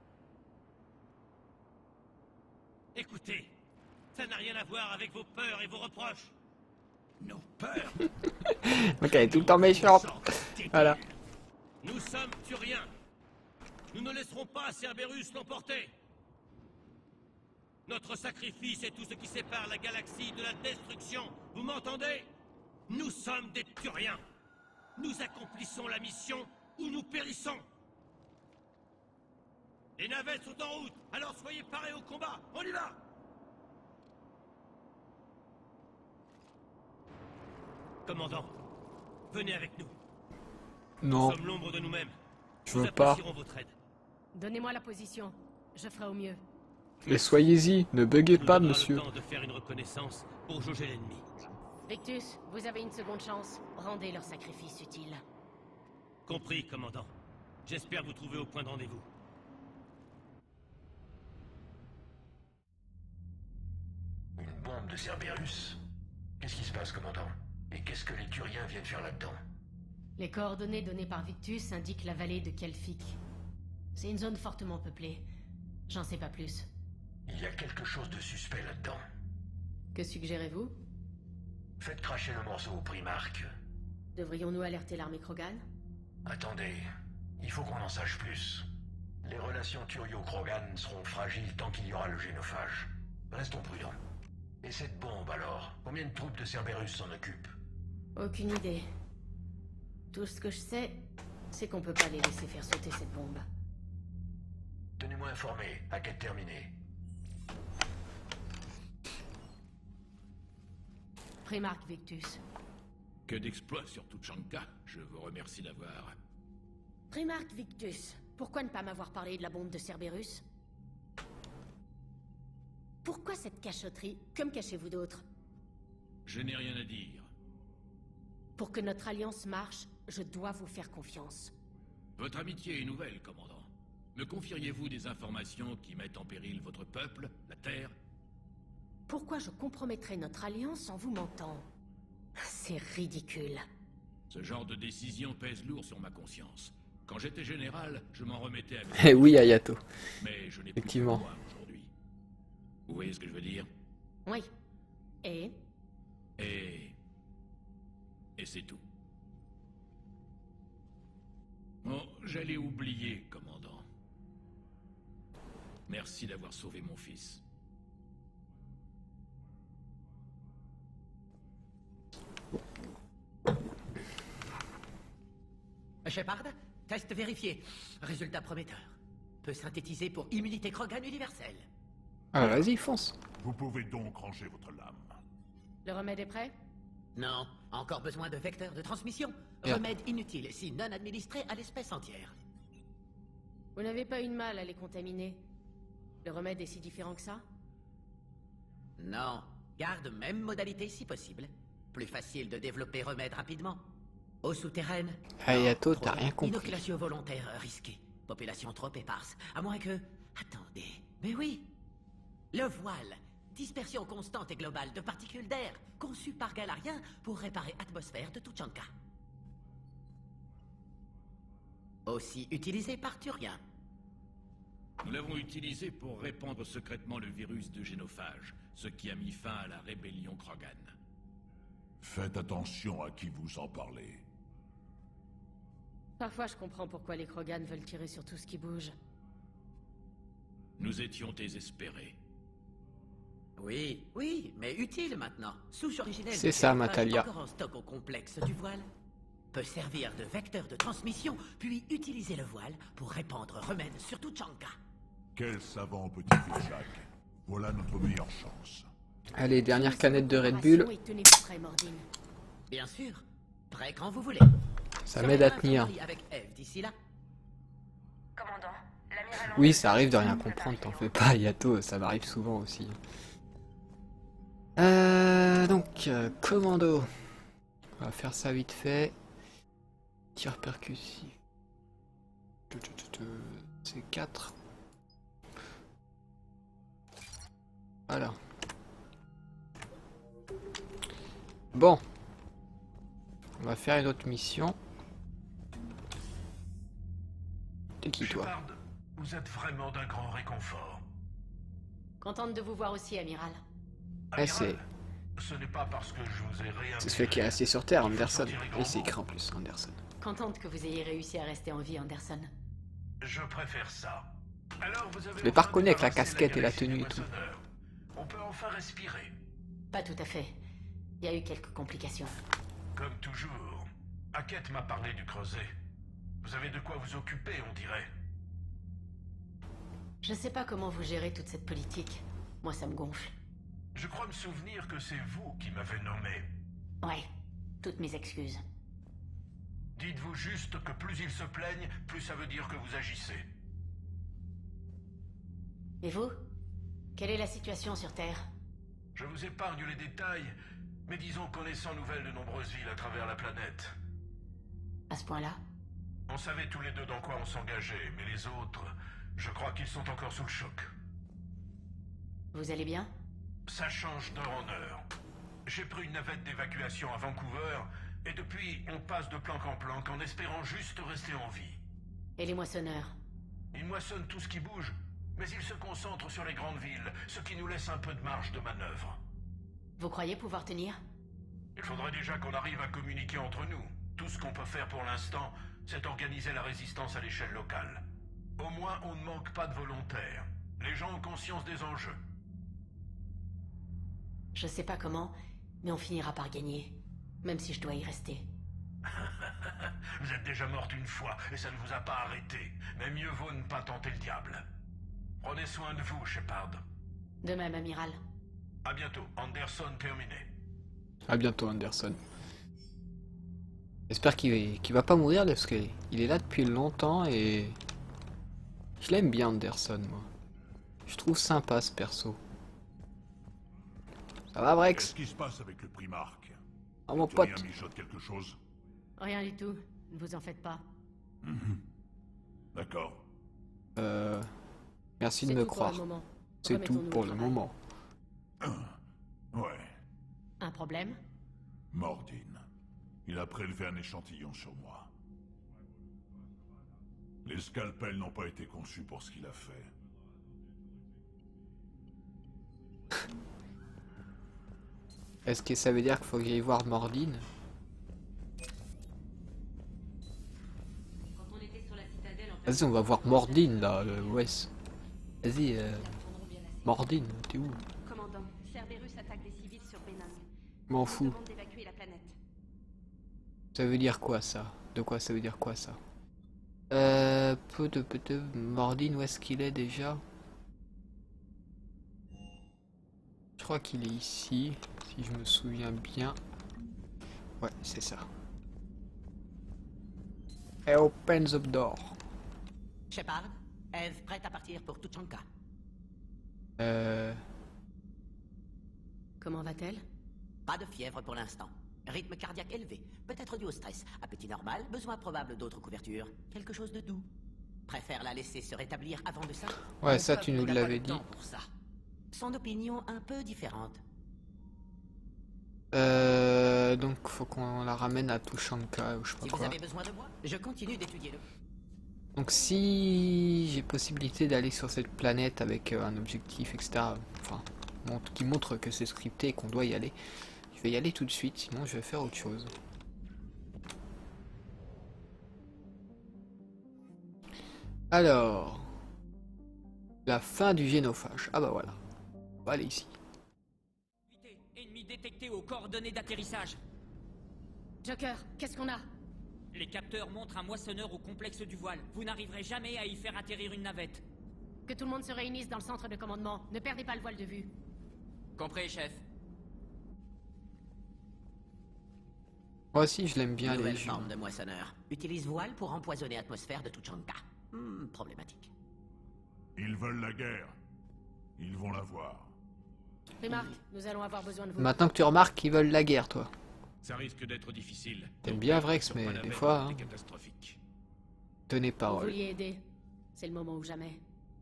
Écoutez, ça n'a rien à voir avec vos peurs et vos reproches. Nos peurs? Donc elle est tout le temps méchante. Voilà. Nous sommes Turiens. Nous ne laisserons pas Cerberus l'emporter. Notre sacrifice est tout ce qui sépare la galaxie de la destruction. Vous m'entendez? Nous sommes des Turiens. Nous accomplissons la mission ou nous périssons. Les navettes sont en route, alors soyez parés au combat. On y va! Commandant, venez avec nous. Non, Nous sommes l'ombre de nous-mêmes. je Nous veux pas. apprécierons votre aide. Donnez-moi la position, je ferai au mieux. Et soyez-y, ne buguez Nous pas, donnera monsieur. le temps de faire une reconnaissance pour jauger l'ennemi. Victus, vous avez une seconde chance. Rendez leur sacrifice utile. Compris, commandant. J'espère vous trouver au point de rendez-vous. Une bombe de Cerberus? Qu'est-ce qui se passe, commandant? Et qu'est-ce que les Turiens viennent faire là-dedans? Les coordonnées données par Victus indiquent la vallée de Kelfik. C'est une zone fortement peuplée. J'en sais pas plus. Il y a quelque chose de suspect là-dedans. Que suggérez-vous? Faites cracher le morceau au Primark. Devrions-nous alerter l'armée Krogan? Attendez, il faut qu'on en sache plus. Les relations Turio-Krogan seront fragiles tant qu'il y aura le génophage. Restons prudents. Et cette bombe alors? Combien de troupes de Cerberus s'en occupent? Aucune idée. Tout ce que je sais, c'est qu'on peut pas les laisser faire sauter cette bombe. Tenez-moi informé, à quête terminée. Primark Victus. Que d'exploits sur Tuchanka. Je vous remercie d'avoir... Primark Victus, pourquoi ne pas m'avoir parlé de la bombe de Cerberus? Pourquoi cette cachotterie? Que me cachez-vous d'autre? Je n'ai rien à dire. Pour que notre alliance marche, je dois vous faire confiance. Votre amitié est nouvelle, commandant. Me confieriez-vous des informations qui mettent en péril votre peuple, la Terre? Pourquoi je compromettrais notre alliance en vous mentant? C'est ridicule. Ce genre de décision pèse lourd sur ma conscience. Quand j'étais général, je m'en remettais à mes... Eh oui, Ayato. Mais je n'ai plus Effectivement. de pouvoir aujourd'hui. Vous voyez ce que je veux dire? Oui. Et? Et c'est tout. Bon, j'allais oublier, commandant. Merci d'avoir sauvé mon fils. Shepard, test vérifié. Résultat prometteur. Peut synthétiser pour immunité Krogan universelle. Ah, vas-y, fonce. Vous pouvez donc ranger votre lame. Le remède est prêt? Non, encore besoin de vecteurs de transmission. Merde. Remède inutile si non administré à l'espèce entière. Vous n'avez pas eu de mal à les contaminer? Le remède est si différent que ça? Non, garde même modalité si possible. Plus facile de développer remède rapidement. Eau souterraine. Hayato, non, t'as trop. rien compris. Inoculation volontaire risquée. Population trop éparse. À moins que... Attendez. Mais oui. Le voile. Dispersion constante et globale de particules d'air, conçue par Galarien pour réparer l'atmosphère de Tuchanka. Aussi utilisé par Turien. Nous l'avons utilisé pour répandre secrètement le virus de génophage, ce qui a mis fin à la rébellion Krogan. Faites attention à qui vous en parlez. Parfois, je comprends pourquoi les Krogan veulent tirer sur tout ce qui bouge. Nous étions désespérés. Oui, oui, mais utile maintenant. Souche originelle. C'est de ça, génophage Matalia. Encore en stock au complexe du voile. Peut servir de vecteur de transmission, puis utiliser le voile pour répandre remède sur Tuchanka. Quel savant petit Jack. Voilà notre meilleure chance. Allez, dernière canette de Red Bull. Et tenez-vous prêt, Mordine. Bien sûr. Prêt quand vous voulez. Ça m'aide à tenir. Avec Eve d'ici là. Commandant, l'amiral... Oui, ça arrive de rien comprendre, t'en fais pas, Yato, ça m'arrive souvent aussi. Donc, commando. On va faire ça vite fait. Tir percussif. C'est 4. Voilà. Bon. On va faire une autre mission. T'es qui toi? Shepard, vous êtes vraiment d'un grand réconfort. Contente de vous voir aussi, amiral. Eh, c'est Ce n'est pas parce que je vous ai réintégré. c'est celui qui est resté sur Terre, Anderson. Et c'est écrit en plus, Anderson. Contente que vous ayez réussi à rester en vie, Anderson. Je préfère ça. Alors vous avez Je l'ai pas enfin reconnu avec la débarrassé casquette et la galaxie tenue des et tout. moissonneurs. On peut enfin respirer. Pas tout à fait. Il y a eu quelques complications. Comme toujours. Hackett m'a parlé du creuset. Vous avez de quoi vous occuper, on dirait. Je sais pas comment vous gérez toute cette politique. Moi, ça me gonfle. Je crois me souvenir que c'est vous qui m'avez nommé. Ouais, toutes mes excuses. Dites-vous juste que plus ils se plaignent, plus ça veut dire que vous agissez. Et vous? Quelle est la situation sur Terre? Je vous épargne les détails, mais disons qu'on est sans nouvelles de nombreuses villes à travers la planète. À ce point-là? On savait tous les deux dans quoi on s'engageait, mais les autres, je crois qu'ils sont encore sous le choc. Vous allez bien? Ça change d'heure en heure. J'ai pris une navette d'évacuation à Vancouver, et depuis, on passe de planque en planque en espérant juste rester en vie. Et les moissonneurs? Ils moissonnent tout ce qui bouge, mais ils se concentrent sur les grandes villes, ce qui nous laisse un peu de marge de manœuvre. Vous croyez pouvoir tenir? Il faudrait déjà qu'on arrive à communiquer entre nous. Tout ce qu'on peut faire pour l'instant, c'est organiser la résistance à l'échelle locale. Au moins, on ne manque pas de volontaires. Les gens ont conscience des enjeux. Je sais pas comment, mais on finira par gagner. Même si je dois y rester. Vous êtes déjà morte une fois, et ça ne vous a pas arrêté. Mais mieux vaut ne pas tenter le diable. Prenez soin de vous, Shepard. De même, amiral. À bientôt. Anderson terminé. À bientôt, Anderson. J'espère qu'il va pas mourir parce qu'il est là depuis longtemps et je l'aime bien, Anderson, moi. Je trouve sympa ce perso. Ça va, Brex? Qu'est-ce qui se passe avec le Primarque? Ah, mon Victorien pote. mijote quelque chose? Rien du tout. Ne vous en faites pas. D'accord. Merci de C'est me tout pour croire. le moment. C'est tout Remettons-nous pour au le travail. moment. Ouais. Un problème? Mordine. Il a prélevé un échantillon sur moi. Les scalpels n'ont pas été conçus pour ce qu'il a fait. Est-ce que ça veut dire qu'il faut que j'aille voir Mordine? Vas-y, on va voir Mordine là, Wes. Vas-y, Mordine, t'es où? Commandant, Cerberus attaque des civils sur Benang. M'en fous. Demande d'évacuer la planète. Ça veut dire quoi ça? De quoi ça veut dire quoi ça? Mordine, où est-ce qu'il est déjà? Je crois qu'il est ici, si je me souviens bien. Ouais, c'est ça. Et open the door. Shepard, Eve prête à partir pour Tuchanka. Comment va-t-elle? Pas de fièvre pour l'instant. Rythme cardiaque élevé, peut-être dû au stress. Appétit normal, besoin probable d'autres couvertures. Quelque chose de doux. Préfère la laisser se rétablir avant de ça. Ouais, Mon ça tu peuple nous n'a pas l'avais le dit. temps pour ça. Son opinion un peu différente. Donc faut qu'on la ramène à Tuchanka ou je sais pas Si vous quoi. avez besoin de moi, je continue d'étudier le... Donc si j'ai possibilité d'aller sur cette planète avec un objectif, etc. Enfin, qui montre que c'est scripté et qu'on doit y aller. Je vais y aller tout de suite, sinon je vais faire autre chose. Alors, la fin du génophage. Ah bah voilà. On va aller ici. Ennemi détecté aux coordonnées d'atterrissage. Joker, qu'est-ce qu'on a? Les capteurs montrent un moissonneur au complexe du voile. Vous n'arriverez jamais à y faire atterrir une navette. Que tout le monde se réunisse dans le centre de commandement. Ne perdez pas le voile de vue. Compris, chef. Moi aussi je l'aime bien Nouvelle les forme de moissonneur. Utilise voile pour empoisonner l'atmosphère de Tuchanka. Problématique. Ils veulent la guerre. Ils vont la voir. Primark, nous allons avoir besoin de vous. Maintenant que tu remarques qu'ils veulent la guerre, toi. Ça risque d'être difficile. T'aimes bien Vrex, Sur mais Panamètre, des fois, c'est hein, catastrophique. tenez Vous parole. vouliez aider. C'est le moment ou jamais.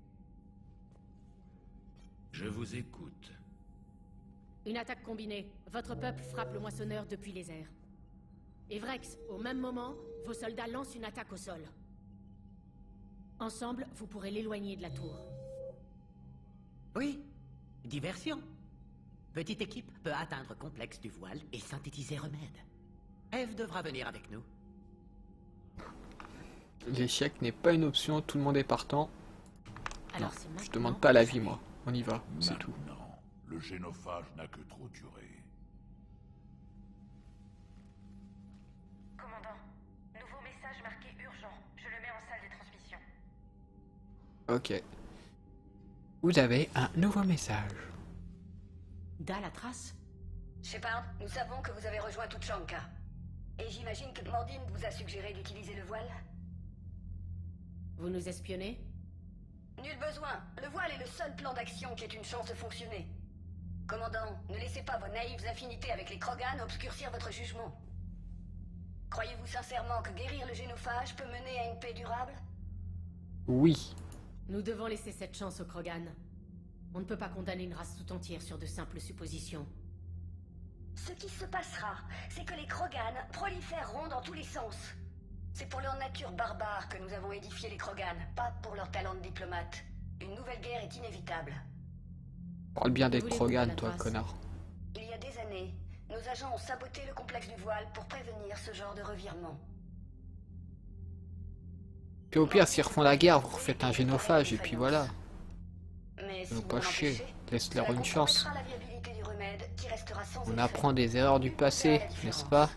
Je vous écoute. Une attaque combinée. Votre peuple frappe le moissonneur depuis les airs. Et Vrex, au même moment, vos soldats lancent une attaque au sol. Ensemble, vous pourrez l'éloigner de la tour. Oui, diversion. Petite équipe peut atteindre complexe du voile et synthétiser remède. Eve devra venir avec nous. L'échec n'est pas une option, tout le monde est partant. Alors, Non, c'est je maintenant demande pas l'avis ou moi. On y va, c'est tout. Maintenant, le génophage n'a que trop duré. Commandant, nouveau message marqué urgent. Je le mets en salle de transmission. Ok. Vous avez un nouveau message. Da la trace? Shepard, nous savons que vous avez rejoint Tuchanka. Et j'imagine que Mordine vous a suggéré d'utiliser le voile? Vous nous espionnez? Nul besoin. Le voile est le seul plan d'action qui ait une chance de fonctionner. Commandant, ne laissez pas vos naïves affinités avec les Krogan obscurcir votre jugement. Croyez-vous sincèrement que guérir le génophage peut mener à une paix durable? Oui. Nous devons laisser cette chance aux Krogan. On ne peut pas condamner une race tout entière sur de simples suppositions. Ce qui se passera, c'est que les Krogan proliféreront dans tous les sens. C'est pour leur nature barbare que nous avons édifié les Krogan, pas pour leur talent de diplomate. Une nouvelle guerre est inévitable. Parle bien des Voulez-vous Krogan, la toi, trace? connard. Il y a des années, nos agents ont saboté le complexe du voile pour prévenir ce genre de revirement. Puis au pire, s'ils refont la guerre, vous refaites un génophage et puis voilà. Mais si Ils vous vont pas l'en chier. empêchez, Laisse-leur cela une chance. compromettra la viabilité du remède qui restera sans On effet. apprend des erreurs du passé, n'est-ce pas?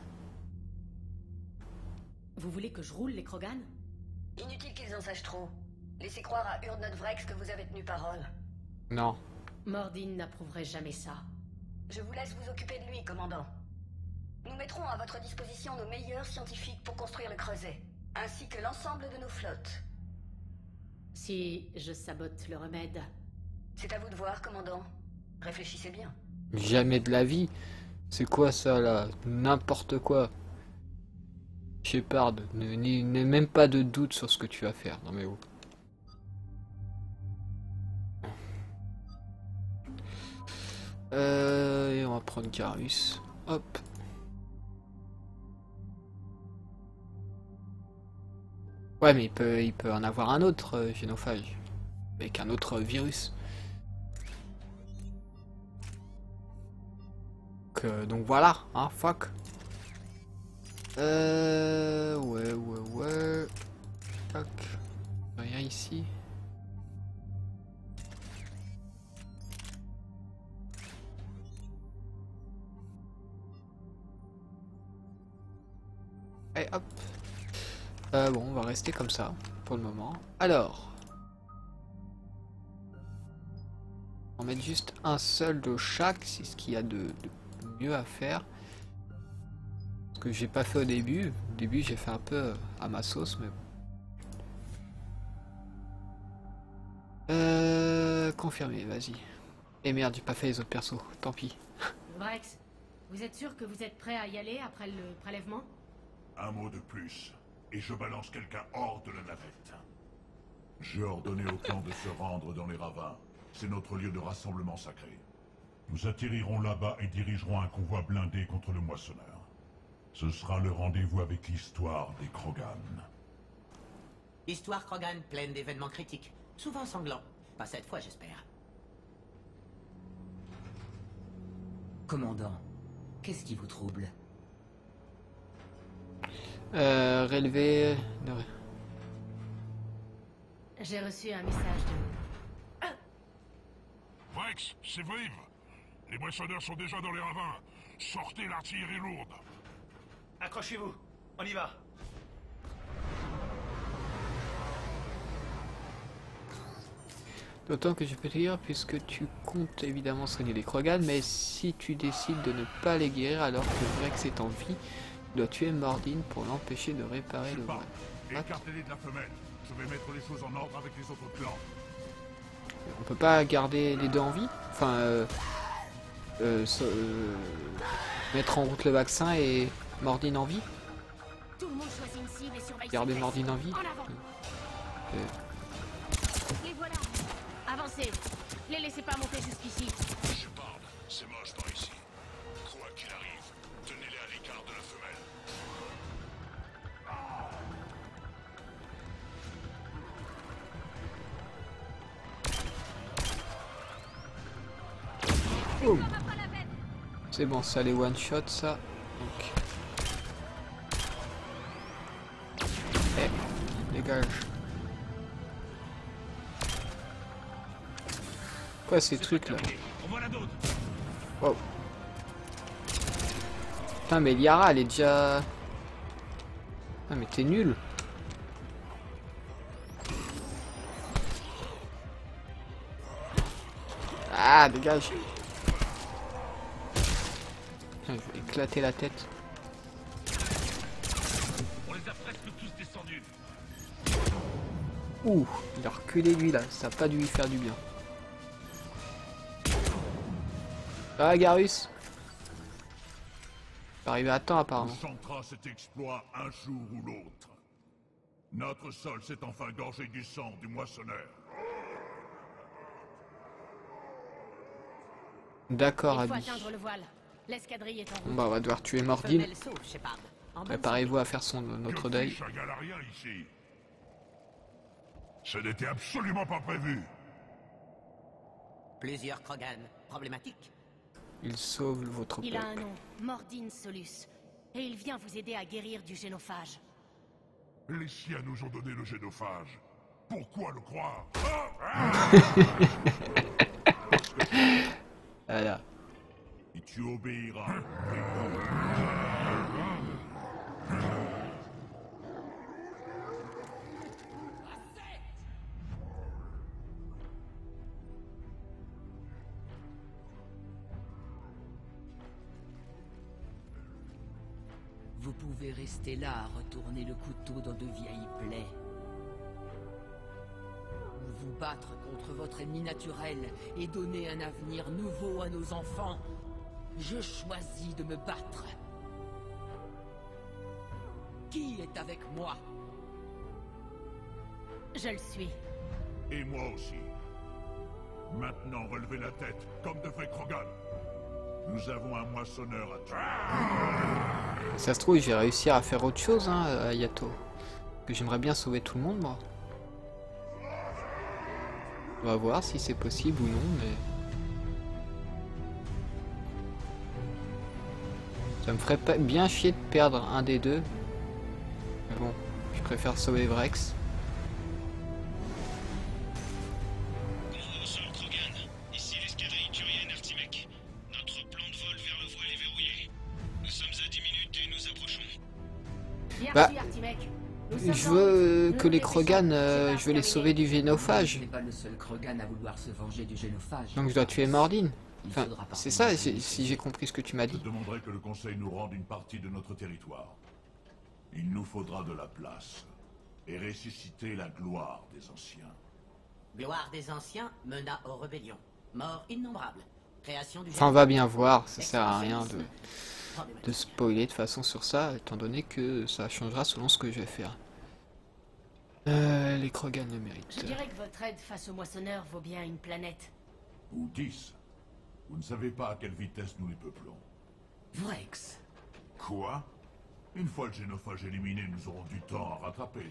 Vous voulez que je roule les Krogan? Inutile qu'ils en sachent trop. Laissez croire à Urdnot Vrex que vous avez tenu parole. Non. Mordine n'approuverait jamais ça. Je vous laisse vous occuper de lui, commandant. Nous mettrons à votre disposition nos meilleurs scientifiques pour construire le creuset, ainsi que l'ensemble de nos flottes. Si je sabote le remède... C'est à vous de voir, commandant. Réfléchissez bien. Jamais de la vie. C'est quoi ça là? N'importe quoi. Shepard, n'aie même pas de doute sur ce que tu vas faire. Non mais oh. Et on va prendre Garus. Hop. Ouais mais il peut en avoir un autre génophage. Avec un autre virus. Donc voilà, hein, fuck. Ouais. Fuck. Rien ici. Allez, hop. Bon, on va rester comme ça pour le moment. Alors, on va mettre juste un seul de chaque, c'est ce qu'il y a de mieux à faire. Ce que j'ai pas fait au début. Au début, j'ai fait un peu à ma sauce, mais bon. Confirmé, vas-y. Et merde, j'ai pas fait les autres persos, tant pis. Brex, vous êtes sûr que vous êtes prêt à y aller après le prélèvement? Un mot de plus, et je balance quelqu'un hors de la navette. J'ai ordonné au clan de se rendre dans les ravins. C'est notre lieu de rassemblement sacré. Nous atterrirons là-bas et dirigerons un convoi blindé contre le moissonneur. Ce sera le rendez-vous avec l'histoire des Krogan. Histoire Krogan pleine d'événements critiques, souvent sanglants. Pas cette fois, j'espère. Commandant, qu'est-ce qui vous trouble? Relevé... J'ai reçu un message de... Brex, c'est Vriv. Les moissonneurs sont déjà dans les ravins. Sortez l'artillerie lourde. Accrochez-vous, on y va. D'autant que je peux te dire, puisque tu comptes évidemment soigner les Krogan, mais si tu décides de ne pas les guérir alors que Vrex est en vie, tu dois tuer Mordin pour l'empêcher de réparer le voile. Écartez-les de la femelle. Je vais mettre les choses en ordre avec les autres clans. On peut pas garder les deux en vie? Enfin, mettre en route le vaccin et Mordin en vie? Tout le monde choisit une cible et surveille. Garder Mordin en vie? En avant. Les voilà. Avancez. Les laissez pas monter jusqu'ici. Shepard, c'est moche par ici. Quoi qu'il arrive, tenez-les à l'écart de la femelle. Oh. C'est bon, ça les one shot ça. Donc. Dégage. Quoi ces trucs là? Wow. Putain mais Liara elle est déjà... Ah mais t'es nul. Ah dégage. Putain, je vais éclater la tête. On les a presque tous descendus. Ouh, il a reculé lui là, ça a pas dû lui faire du bien. Ah Garus. Va arriver à temps apparemment. On chantera cet exploit un jour ou l'autre. Notre sol s'est enfin gorgé du sang du moissonneur. D'accord, Il faut Abby. atteindre le voile. L'escadrille est en route. Bon bah on va devoir tuer Mordin. Préparez-vous à faire notre deuil. Un galarien ici. Ce n'était absolument pas prévu. Plusieurs Krogan problématiques. Il sauve votre Il a un peuple. nom, Mordin Solus. Et il vient vous aider à guérir du génophage. Les siens nous ont donné le génophage. Pourquoi le croire? Voilà. Et tu obéiras. Vous pouvez rester là à retourner le couteau dans de vieilles plaies. Ou vous battre contre votre ennemi naturel et donner un avenir nouveau à nos enfants. Je choisis de me battre. Qui est avec moi? Je le suis. Et moi aussi. Maintenant, relevez la tête, comme devrait Krogan. Nous avons un moissonneur à tuer. Ça se trouve, je vais réussir à faire autre chose, hein, à Yato. Que j'aimerais bien sauver tout le monde, moi. On va voir si c'est possible ou non, mais... Ça me ferait pas bien chier de perdre un des deux. Mais bon, je préfère sauver Vrex. Commandant Sol Krogan, ici l'escadrille turienne Artimec. Notre plan de vol vers le voile est verrouillé. Nous sommes à 10 minutes et nous approchons. Bien Bah, je veux que les Krogan, je veux les sauver du génophage. C'est pas le seul Krogan à vouloir se venger du génophage. Donc je dois tuer Mordin. Enfin, c'est ça, si j'ai compris ce que tu m'as dit. Je demanderai que le Conseil nous rende une partie de notre territoire. Il nous faudra de la place. Et ressusciter la gloire des anciens. Gloire des anciens mena aux rébellions. Morts innombrables. Création du Enfin, on va bien voir, ça sert à rien de spoiler de façon sur ça, étant donné que ça changera selon ce que je vais faire. Les Krogan le méritent. Je dirais que votre aide face aux moissonneurs vaut bien une planète. Ou 10. Vous ne savez pas à quelle vitesse nous les peuplons. Vrex. Quoi? Une fois le génophage éliminé, nous aurons du temps à rattraper.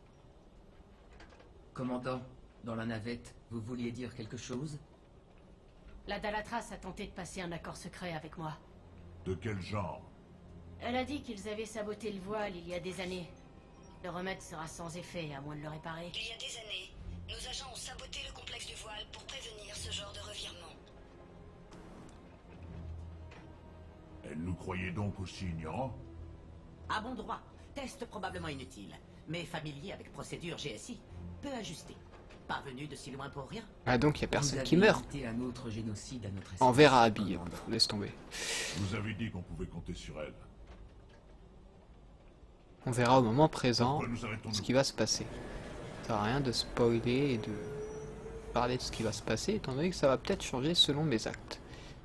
Commandant, dans la navette, vous vouliez dire quelque chose? La Dalatras a tenté de passer un accord secret avec moi. De quel genre? Elle a dit qu'ils avaient saboté le voile il y a des années. Le remède sera sans effet, à moins de le réparer. Il y a des années, nos agents ont saboté le complexe du voile pour prévenir ce genre de revirement. Elle nous croyait donc aussi ignorants? À bon droit. Test probablement inutile. Mais familier avec procédure GSI. Peu ajusté. Pas venu de si loin pour rien. Ah donc il y a personne qui meurt. Un autre génocide à notre On verra Abby, laisse tomber. Vous avez dit qu'on pouvait compter sur elle. On verra au moment présent ce qui va se passer. Ça sert à rien de spoiler et de parler de ce qui va se passer, étant donné que ça va peut-être changer selon mes actes.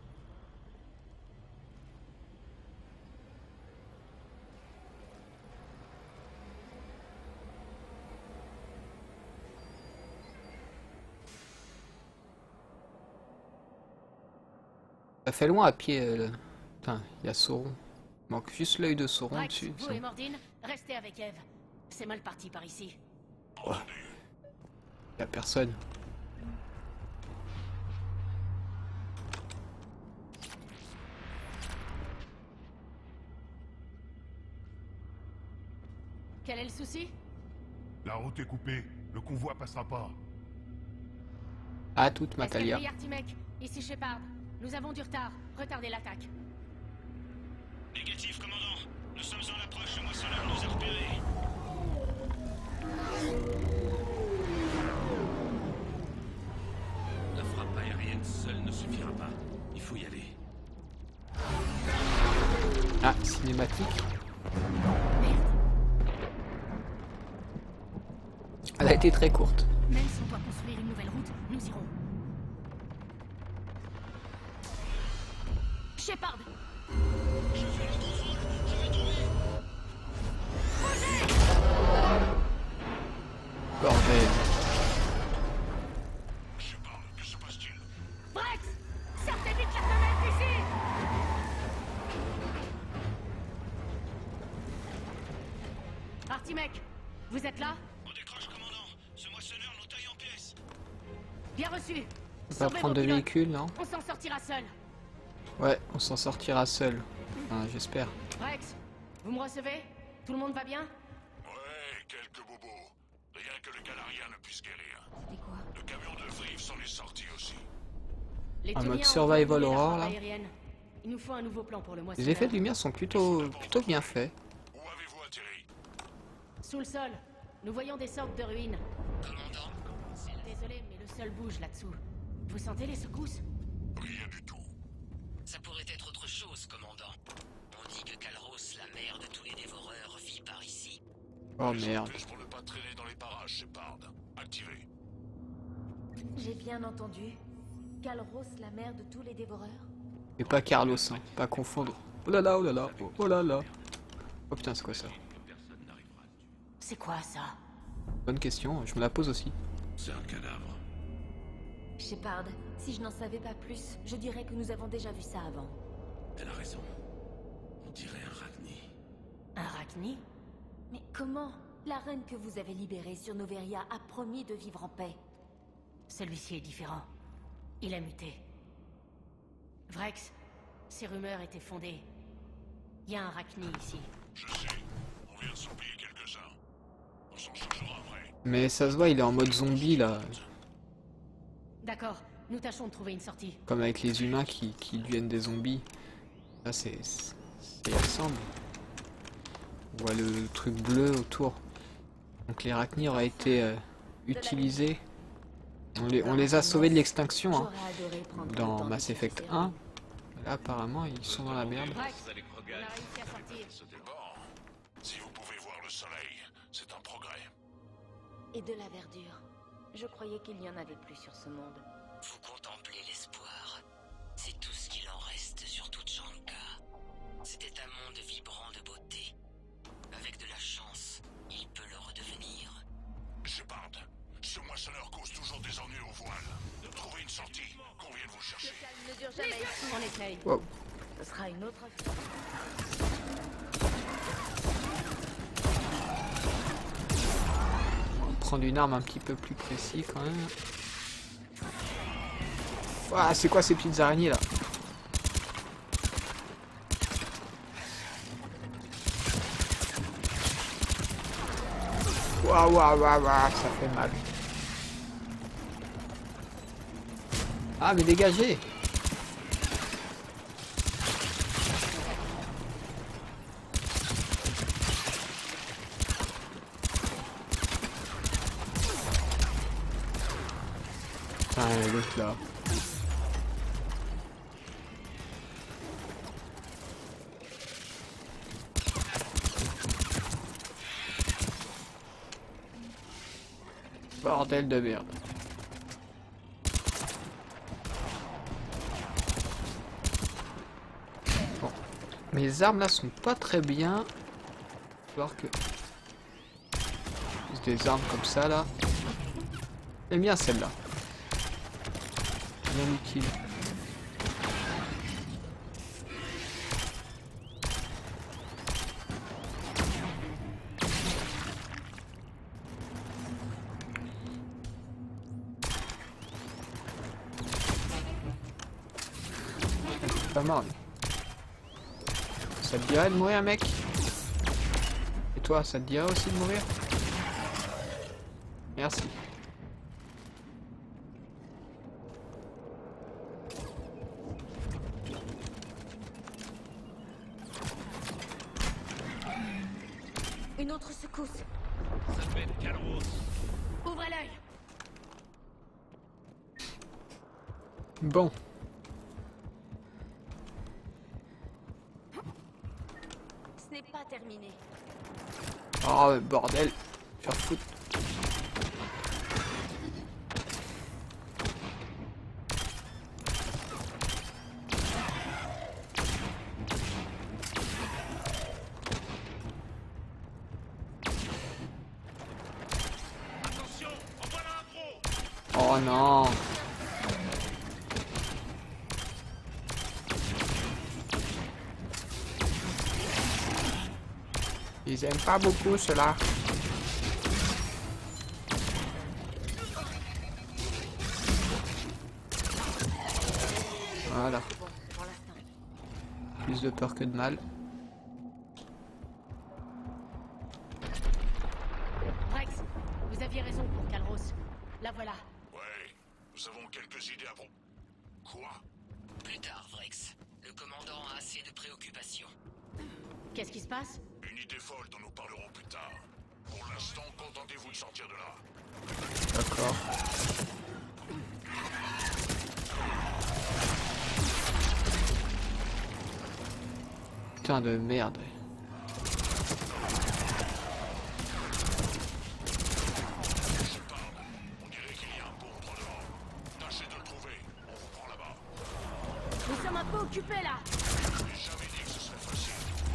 Ça fait loin à pied. Putain, il y a Sauron. Il manque juste l'œil de Sauron Rex, dessus. vous et Mordin, restez avec Eve. C'est mal parti par ici. Ouais. Y a personne. Quel est le souci? La route est coupée. Le convoi passera pas. À toute Matalia. Artimec, ici Shepard. Nous avons du retard. Retardez l'attaque. Négatif, commandant. Nous sommes en approche. Le moissonneur nous a repérés. La frappe aérienne seule ne suffira pas. Il faut y aller. Ah, cinématique. Elle a été très courte. Même si on doit construire une nouvelle route, nous irons. Shepard! Je fais le contrôle. Je vais tomber. Bordel. Shepard, que se passe-t-il? Vrex! Sortez vite la fenêtre d'ici! Artimec, vous êtes là? On décroche, commandant. Ce moissonneur nous taille en pièces. Bien reçu. On va prendre de véhicule, non? On s'en sortira seul. Ouais, on s'en sortira seul. Enfin, j'espère. Rex, vous me recevez? Tout le monde va bien? Ouais, quelques bobos. Rien que le galarien ne puisse guérir. C'était quoi? Le camion de Vriv s'en est sorti aussi. Les Un mode Turiens ont survival contrôlé la horror, frappe là. aérienne. Il nous faut un nouveau plan pour le moissonneur. Les effets de lumière sont plutôt bien faits. Où avez-vous atterri? Sous le sol, nous voyons des sortes de ruines. Commandant. Désolé, mais le sol bouge là-dessous. Vous sentez les secousses? Rien du tout. Ça pourrait être autre chose, commandant. On dit que Kalros, la mère de tous les dévoreurs, vit par ici. Oh merde. Plus pour ne pas traîner dans les parages, Shepard. Activé. J'ai bien entendu. Kalros, la mère de tous les dévoreurs? Et pas Carlos, hein. Pas confondre. Oh là là, oh là là, oh là là. Oh putain, c'est quoi ça? C'est quoi ça? Bonne question, je me la pose aussi. C'est un cadavre. Shepard, si je n'en savais pas plus, je dirais que nous avons déjà vu ça avant. Elle a raison. On dirait un Ragni. Un Ragni? Mais comment? La reine que vous avez libérée sur Noveria a promis de vivre en paix. Celui-ci est différent. Il a muté. Vrex, ces rumeurs étaient fondées. Il y a un Ragni ici. Je sais. On vient de s'oublier quelques-uns. On s'en chargera après. Mais ça se voit, il est en mode zombie là. D'accord, nous tâchons de trouver une sortie. Comme avec les humains qui deviennent des zombies. Là, ça y ressemble. On voit le truc bleu autour. Donc les arachnides auraient été utilisés. On les a sauvés de l'extinction hein, dans Mass Effect 1. Là apparemment ils sont dans la merde. Si vous pouvez voir le soleil, c'est un progrès. Et de la verdure. Je croyais qu'il n'y en avait plus sur ce monde. Vous contemplez l'espoir. C'est tout ce qu'il en reste sur toute Shanka. C'était un monde vibrant de beauté. Avec de la chance, il peut le redevenir. Shepard, ce moissonneur cause toujours des ennuis au voile. Trouvez une sortie, qu'on vienne vous chercher. Le calme ne dure jamais. On essaye. Wow. Ce sera une autre fois. On va prendre une arme un petit peu plus précise quand même. Ouah, c'est quoi ces petites araignées là? Waouh, waouh, waouh, waouh, ça fait mal. Ah, mais dégagez! Putain, l'autre là. Bordel de merde. Bon. Mes armes là sont pas très bien. Faut voir que... des armes comme ça là. J'aime bien celle-là. Bien utile. Pas mort lui. Ça te dirait de mourir mec? Et toi ça te dirait aussi de mourir? Merci. Une autre secousse. Ça peut être Calros. Ouvrez l'œil. Bon. Ce n'est pas terminé. Oh bordel. Faire foutre. Attention, en voilà un gros. Oh non. Ils aiment pas beaucoup cela. Voilà. Plus de peur que de mal. Rex, vous aviez raison pour Calros. La voilà. Ouais, nous avons quelques idées à propos. Quoi? Plus tard, Vrex. Le commandant a assez de préoccupations. Qu'est-ce qui se passe? Une idée folle dont nous parlerons plus tard. Pour l'instant, contentez-vous de sortir de là. D'accord. Putain de merde. On dirait qu'il y a un pont droit devant. Tâchez de le trouver. On vous prend là-bas. Nous sommes un peu occupés là. J'ai jamais dit que ce serait facile.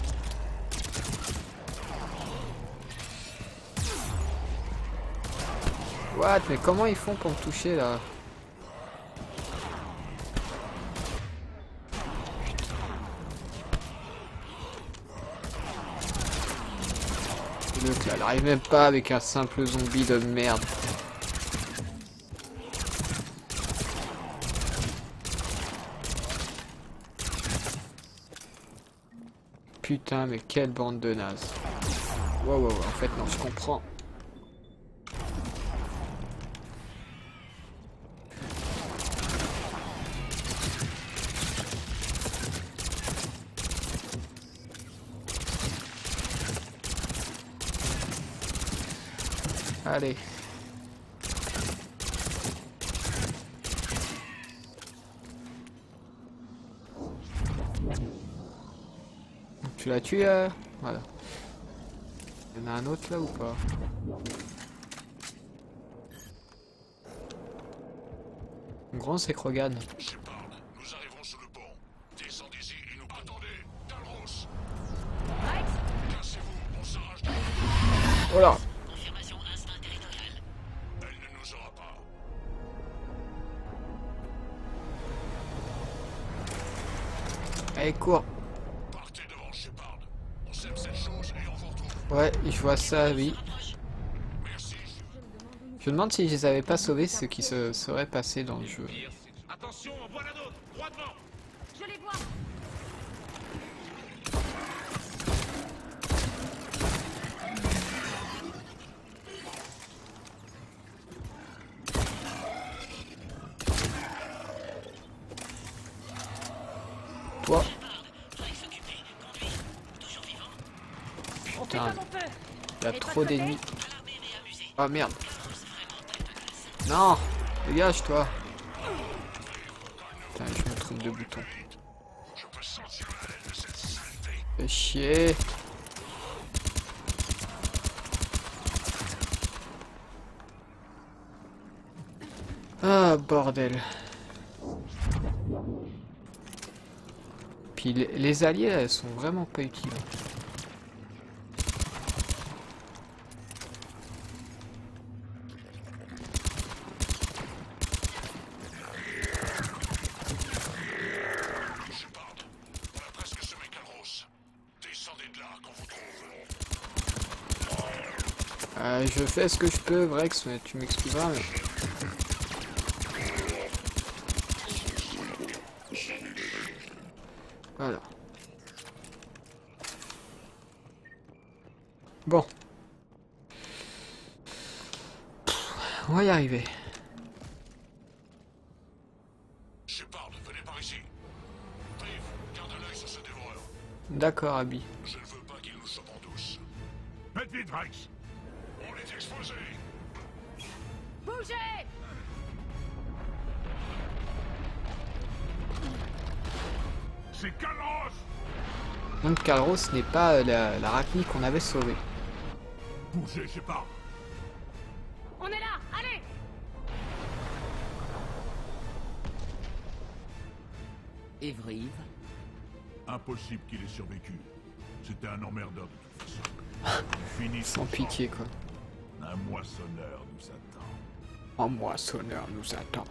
What? Mais comment ils font pour me toucher là? L'autre là, elle arrive même pas avec un simple zombie de merde. Putain, mais quelle bande de nazes. Wow, wow, en fait non, je comprends. Allez. Tu l'as tué, voilà. Il y en a un autre là ou pas? Grand c'est Krogan. Shepard, nous arrivons sous le pont. Descendez-y et nous attendez. Talros. Cassez-vous, on s'arrache de... Oh là. Confirmation instinct territorial. Elle ne nous aura pas. Allez, cours. Partez devant Shepard. On sème cette chose et on vous retrouve. Ouais, je vois ça, oui. Merci. Je me demande si je les avais pas sauvés, ce qui se serait passé dans le jeu. Attention, on voit la nôtre, droit devant. Je les vois. Toi. On fait Putain, comme on peut. il y a Et trop de l'autre d'ennemis. côté Ah merde. Non, dégage toi. Putain, je me trompe de bouton. Je peux sentir la haine de cette saleté. Fais chier. Ah bordel. Puis les alliés elles sont vraiment pas utiles. Shepard, on a presque semé Calros. Descendez de là qu'on vous trouve. Je fais ce que je peux, Vrex, mais tu m'excuseras. Mais... Voilà. Bon. On va y arriver. Shepard, venez par ici. Dave, garde un œil sur ce dévoreur. D'accord, Abby. Je ne veux pas qu'il nous chope en douce. Faites vite, Rex. On est exposé. Bougez. C'est Calros. Donc Calros n'est pas l'arachnie qu'on avait sauvée. Bougez, Shepard. On est là. Allez. Evrive. Impossible qu'il ait survécu. C'était un emmerdeur de toute façon. Fini Sans pitié quoi. Un moissonneur nous attend. Un moissonneur nous attend.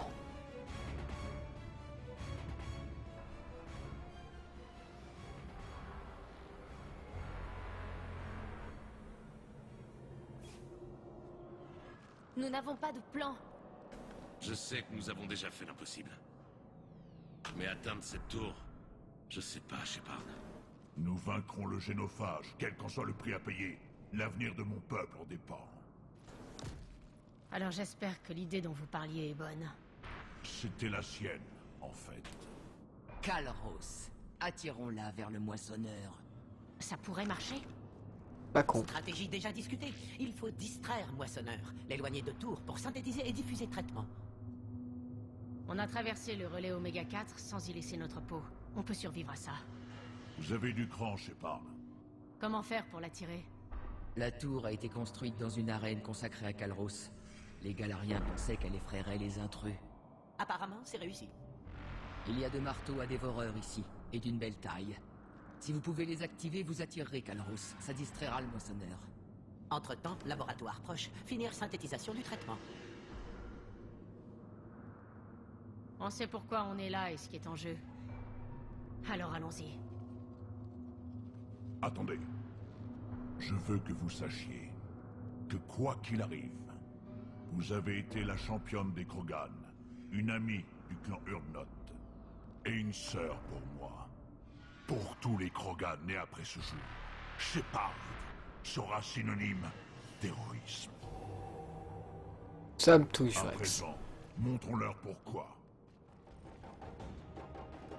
Nous n'avons pas de plan. Je sais que nous avons déjà fait l'impossible. Mais atteindre cette tour, je sais pas, Shepard. Nous vaincrons le génophage, quel qu'en soit le prix à payer. L'avenir de mon peuple en dépend. Alors j'espère que l'idée dont vous parliez est bonne. C'était la sienne, en fait. Calros. Attirons-la vers le moissonneur. Ça pourrait marcher? Pas con. Stratégie déjà discutée. Il faut distraire moissonneur, l'éloigner de Tours pour synthétiser et diffuser traitement. On a traversé le relais Oméga 4 sans y laisser notre peau. On peut survivre à ça. Vous avez du cran, Shepard. Comment faire pour l'attirer? La tour a été construite dans une arène consacrée à Calros. Les Galariens pensaient qu'elle effraierait les intrus. Apparemment, c'est réussi. Il y a 2 marteaux à dévoreur ici, et d'une belle taille. Si vous pouvez les activer, vous attirerez Calros. Ça distraira le moissonneur. Entre-temps, laboratoire proche, finir synthétisation du traitement. On sait pourquoi on est là et ce qui est en jeu. Alors allons-y. Attendez. Je veux que vous sachiez que quoi qu'il arrive, vous avez été la championne des Krogan, une amie du clan Urdnot, et une sœur pour moi. Pour tous les Krogan nés après ce jour, Shepard sera synonyme d'héroïsme. Ça me touche, À Rex. présent, montrons-leur pourquoi.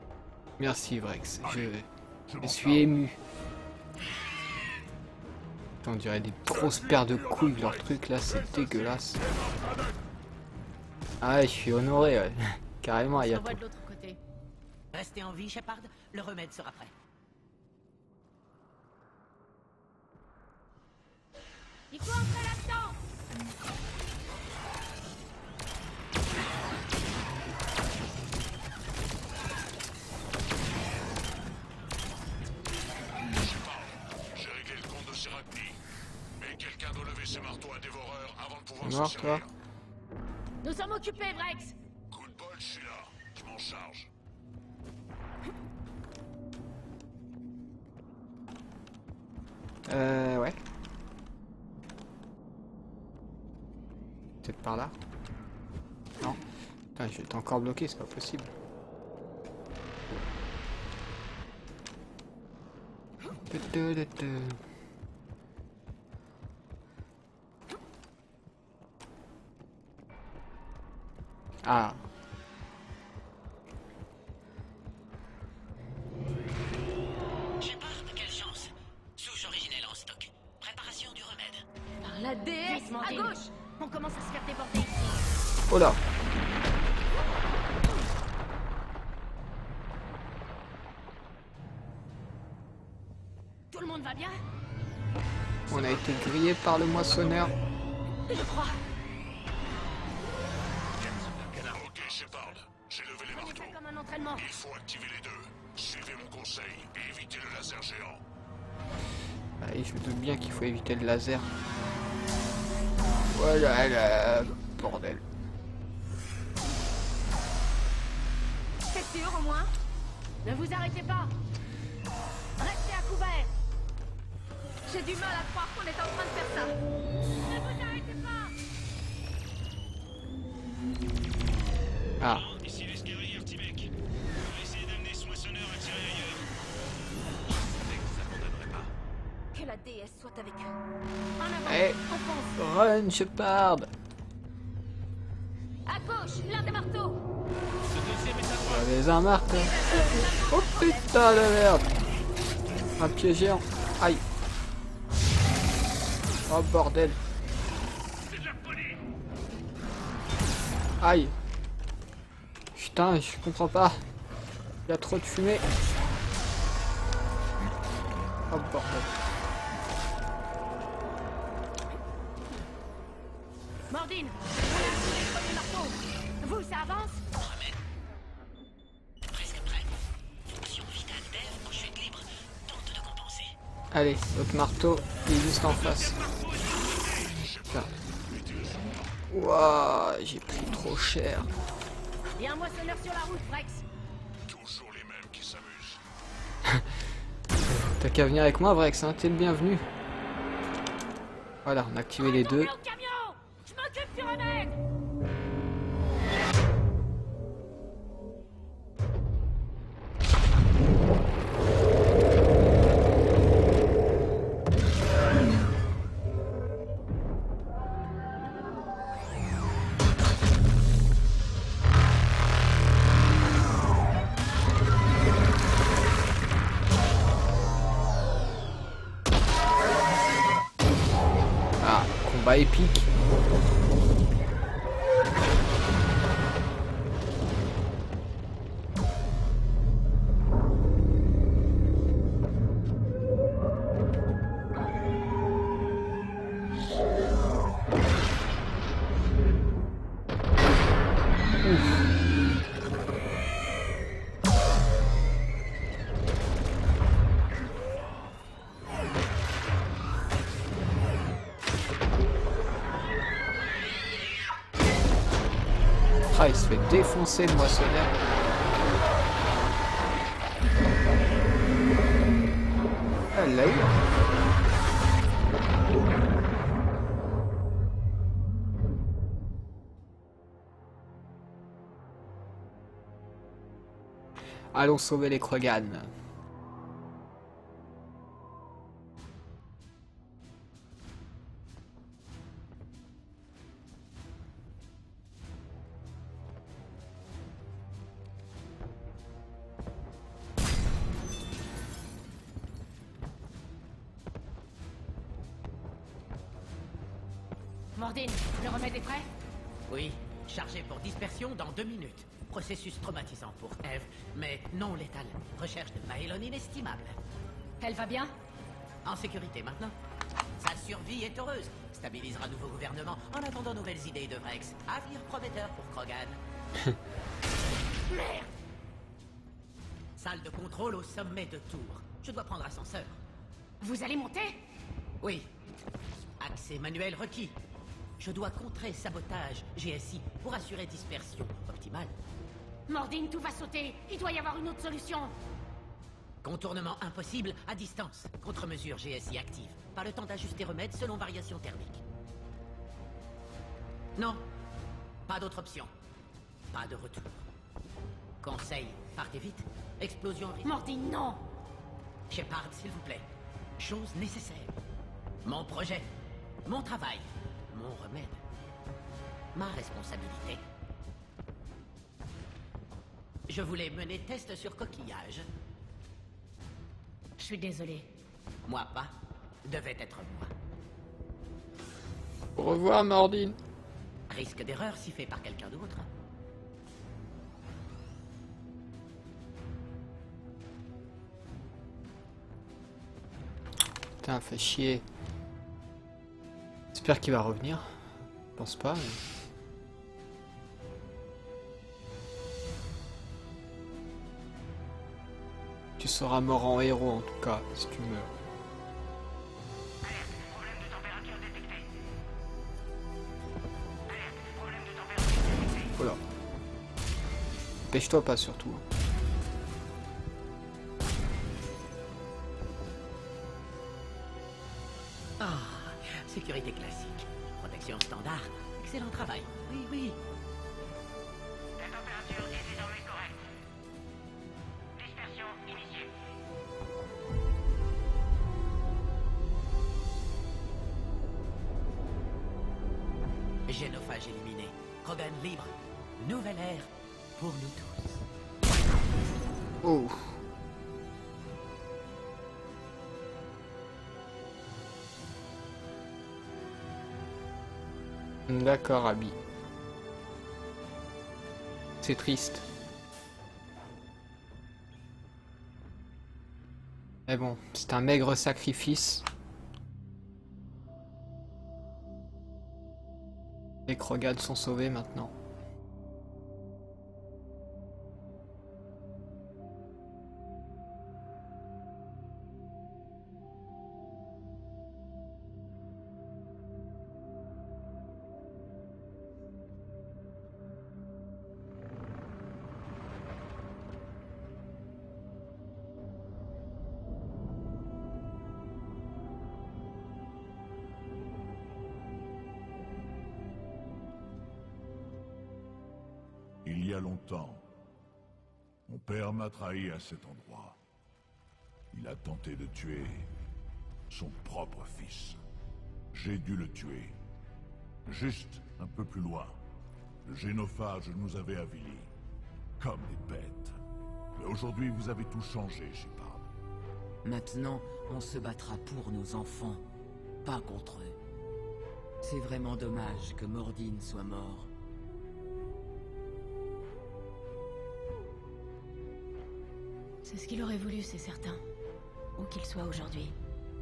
Merci, Vrex. Allez, Je m'en suis charge. ému. On dirait des grosses paires de couilles, leur truc là, c'est dégueulasse. Ah ouais, je suis honoré, ouais. Carrément, On Ayato. s'envoie de l'autre côté. Restez en vie, Shepard. Le remède sera prêt. Il faut entrer là-dedans. J'ai réglé le compte de Serapni. Mais quelqu'un doit lever ses marteaux à dévoreur avant de pouvoir Mort, se toi. servir. Nous sommes occupés, Vrex. Coup de bol, je suis là. Je m'en charge. Ouais. Peut-être par là. Non. Putain, je vais être encore bloqué, c'est pas possible. Ah. Shepard, quelle chance. Souche originelle en stock. Préparation du remède. Par la déesse, Vite, Mandine. à gauche. On commence à se faire déborder ici. Oh là. Tout le monde va bien? On a été grillé par le moissonneur. Je crois. Ok, Shepard. J'ai levé les marteaux. Comme un entraînement. Il faut activer les deux. Suivez mon conseil et évitez le laser géant. Ah, et je me doute bien qu'il faut éviter le laser. Voilà là, bordel. C'est sûr au moins? Ne vous arrêtez pas. Restez à couvert. J'ai du mal à croire qu'on est en train de faire ça. Ne vous arrêtez pas. Ah. Ici l'escalier, petit mec. On va essayer d'amener ce moissonneur à tirer ailleurs. Je savais que ça m'abandonnerait pas. Que la déesse soit avec eux. En avant. Eh, On fonce. run, Shepard. À gauche, l'un des marteaux. J'avais un marteau. Oh putain de merde. Un pied géant. Aïe. Oh bordel. Aïe. Putain, je comprends pas. Il y a trop de fumée. Oh bordel. Mordine, on a reçu les premiers marteaux. Vous, ça avance? Presque prêt. Fonction vitale d'air, en chute libre. Tente de compenser. Allez, l'autre marteau, il est juste en face. Putain. Ouah, j'ai pris trop cher. Il y a un moissonneur sur la route, Vrex. Toujours les mêmes qui s'amusent. T'as qu'à venir avec moi, Vrex, hein, t'es le bienvenu. Voilà, on a activé les deux. Au camion! Je m'occupe du remède! Ah, combat épique. Ah, il se fait défoncer le moissonneur. Ah, elle l'a eu. Allons sauver les Krogan. Mordine, le remède est prêt? Oui, chargé pour dispersion dans 2 minutes. Processus traumatisant pour Eve, mais non létal. Recherche de Maelon inestimable. Elle va bien? En sécurité maintenant. Sa survie est heureuse. Stabilisera nouveau gouvernement en attendant nouvelles idées de Vrex. Avenir prometteur pour Krogan. Merde! Salle de contrôle au sommet de Tours. Je dois prendre ascenseur. Vous allez monter? Oui. Accès manuel requis. Je dois contrer sabotage GSI pour assurer dispersion optimale. Mordine, tout va sauter. Il doit y avoir une autre solution. Contournement impossible à distance. Contre-mesure GSI active. Pas le temps d'ajuster remède selon variation thermique. Non. Pas d'autre option. Pas de retour. Conseil, partez vite. Explosion risque. Mordine, non! Shepard, s'il vous plaît. Chose nécessaire. Mon projet. Mon travail. Mon remède. Ma responsabilité. Je voulais mener test sur coquillage. Je suis désolé. Moi pas. Devait être moi. Au revoir, Mordine. Risque d'erreur si fait par quelqu'un d'autre. Putain, fait chier. J'espère qu'il va revenir. Je pense pas. Mais... Tu seras mort en héros en tout cas, si tu meurs. Voilà. Pêche-toi pas surtout. Ah, sécurité classique. Protection standard. Excellent travail. Oui, oui. La température est désormais correcte. Dispersion initiée. Génophage éliminé. Krogan libre. Nouvelle ère pour nous tous. Oh. D'accord, Abby. C'est triste. Mais bon, c'est un maigre sacrifice. Les Krogan sont sauvés maintenant. Il y a longtemps, mon père m'a trahi à cet endroit. Il a tenté de tuer son propre fils. J'ai dû le tuer. Juste un peu plus loin, le génophage nous avait avilis, comme des bêtes. Mais aujourd'hui, vous avez tout changé, Shepard. Maintenant, on se battra pour nos enfants, pas contre eux. C'est vraiment dommage que Mordine soit mort. C'est ce qu'il aurait voulu, c'est certain. Où qu'il soit aujourd'hui.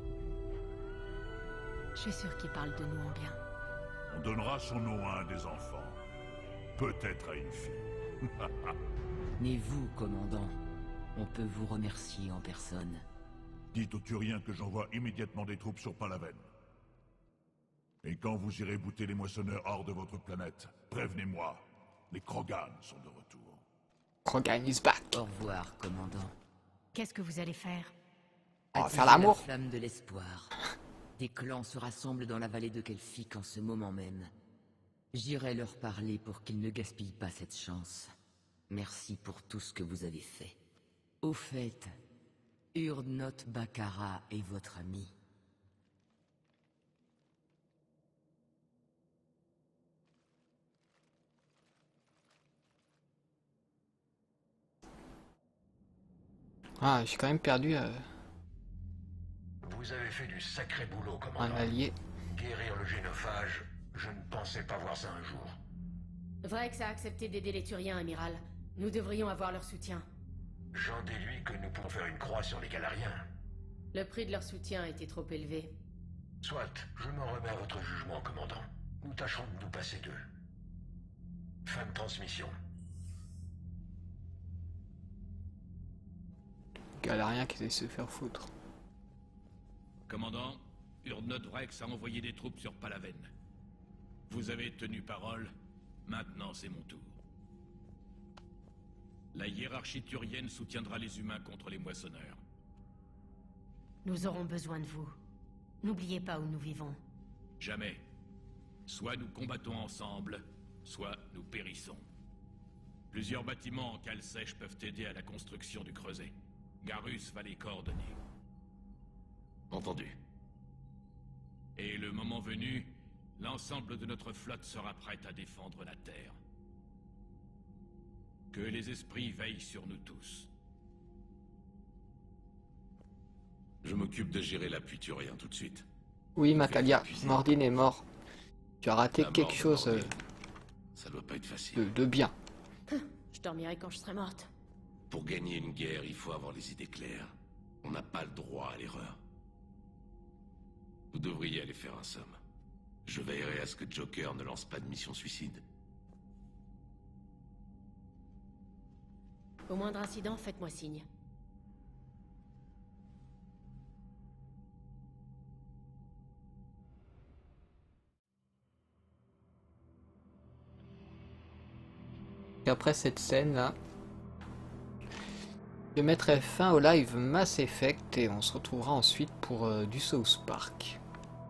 Je suis sûr qu'il parle de nous en bien. On donnera son nom à un des enfants. Peut-être à une fille. Ni vous, commandant. On peut vous remercier en personne. Dites aux Turiens que j'envoie immédiatement des troupes sur Palaven. Et quand vous irez bouter les moissonneurs hors de votre planète, prévenez-moi. Les Krogan sont de retour. Krogan is back. Au revoir, commandant. Qu'est-ce que vous allez faire? On va faire l'amour. La flamme de l'espoir. Des clans se rassemblent dans la vallée de Kelphic en ce moment même. J'irai leur parler pour qu'ils ne gaspillent pas cette chance. Merci pour tout ce que vous avez fait. Au fait, Urdnot Bakara est votre ami. Ah, j'ai quand même perdu Vous avez fait du sacré boulot, un commandant. allié. Guérir le génophage, Je ne pensais pas voir ça un jour. Vrex a accepté d'aider les Turiens, amiral. Nous devrions avoir leur soutien. J'en déduis que nous pouvons faire une croix sur les Galariens. Le prix de leur soutien a été trop élevé. Soit, je m'en remets à votre jugement, commandant. Nous tâcherons de nous passer d'eux. Fin de transmission. Galarien qui essaie de se faire foutre. Commandant, Urdnot Vrex a envoyé des troupes sur Palaven. Vous avez tenu parole, maintenant c'est mon tour. La hiérarchie turienne soutiendra les humains contre les moissonneurs. Nous aurons besoin de vous. N'oubliez pas où nous vivons. Jamais. Soit nous combattons ensemble, soit nous périssons. Plusieurs bâtiments en cale sèche peuvent aider à la construction du creuset. Garus va les coordonner. Entendu. Et le moment venu, l'ensemble de notre flotte sera prête à défendre la Terre. Que les esprits veillent sur nous tous. Je m'occupe de gérer l'appui turien tout de suite. Oui, Makalia, Mordin est mort. Tu as raté quelque chose Ça doit pas être facile. de bien. Je dormirai quand je serai morte. Pour gagner une guerre, il faut avoir les idées claires. On n'a pas le droit à l'erreur. Vous devriez aller faire un somme. Je veillerai à ce que Joker ne lance pas de mission suicide. Au moindre incident, faites-moi signe. Et après cette scène là, je mettrai fin au live Mass Effect et on se retrouvera ensuite pour du South Park.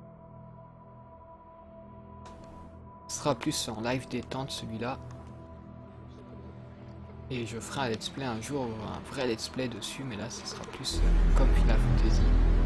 Ce sera plus en live détente celui-là. Et je ferai un let's play un jour, un vrai let's play dessus, mais là ce sera plus comme Final Fantasy.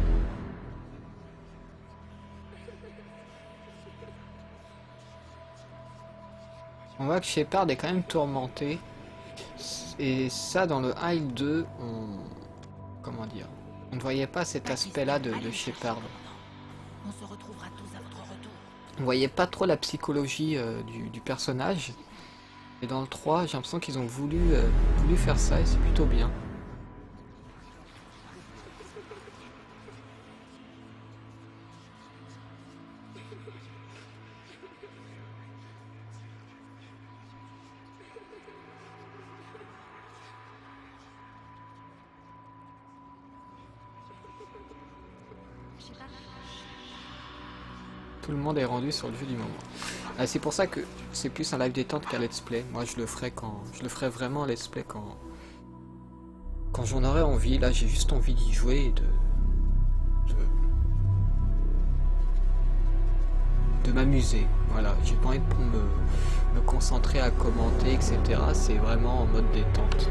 On voit que Shepard est quand même tourmenté. Et ça, dans le 1 et le 2, comment dire, on ne voyait pas cet aspect-là de Shepard. On se retrouvera tous à votre retour. On voyait pas trop la psychologie du personnage. Et dans le 3, j'ai l'impression qu'ils ont voulu faire ça et c'est plutôt bien. Tout le monde est rendu sur le jeu du moment. Ah, c'est pour ça que c'est plus un live détente qu'un let's play. Moi je le ferai vraiment un let's play quand j'en aurai envie. Là j'ai juste envie d'y jouer et de m'amuser. Voilà, j'ai pas envie de me concentrer à commenter, etc. C'est vraiment en mode détente.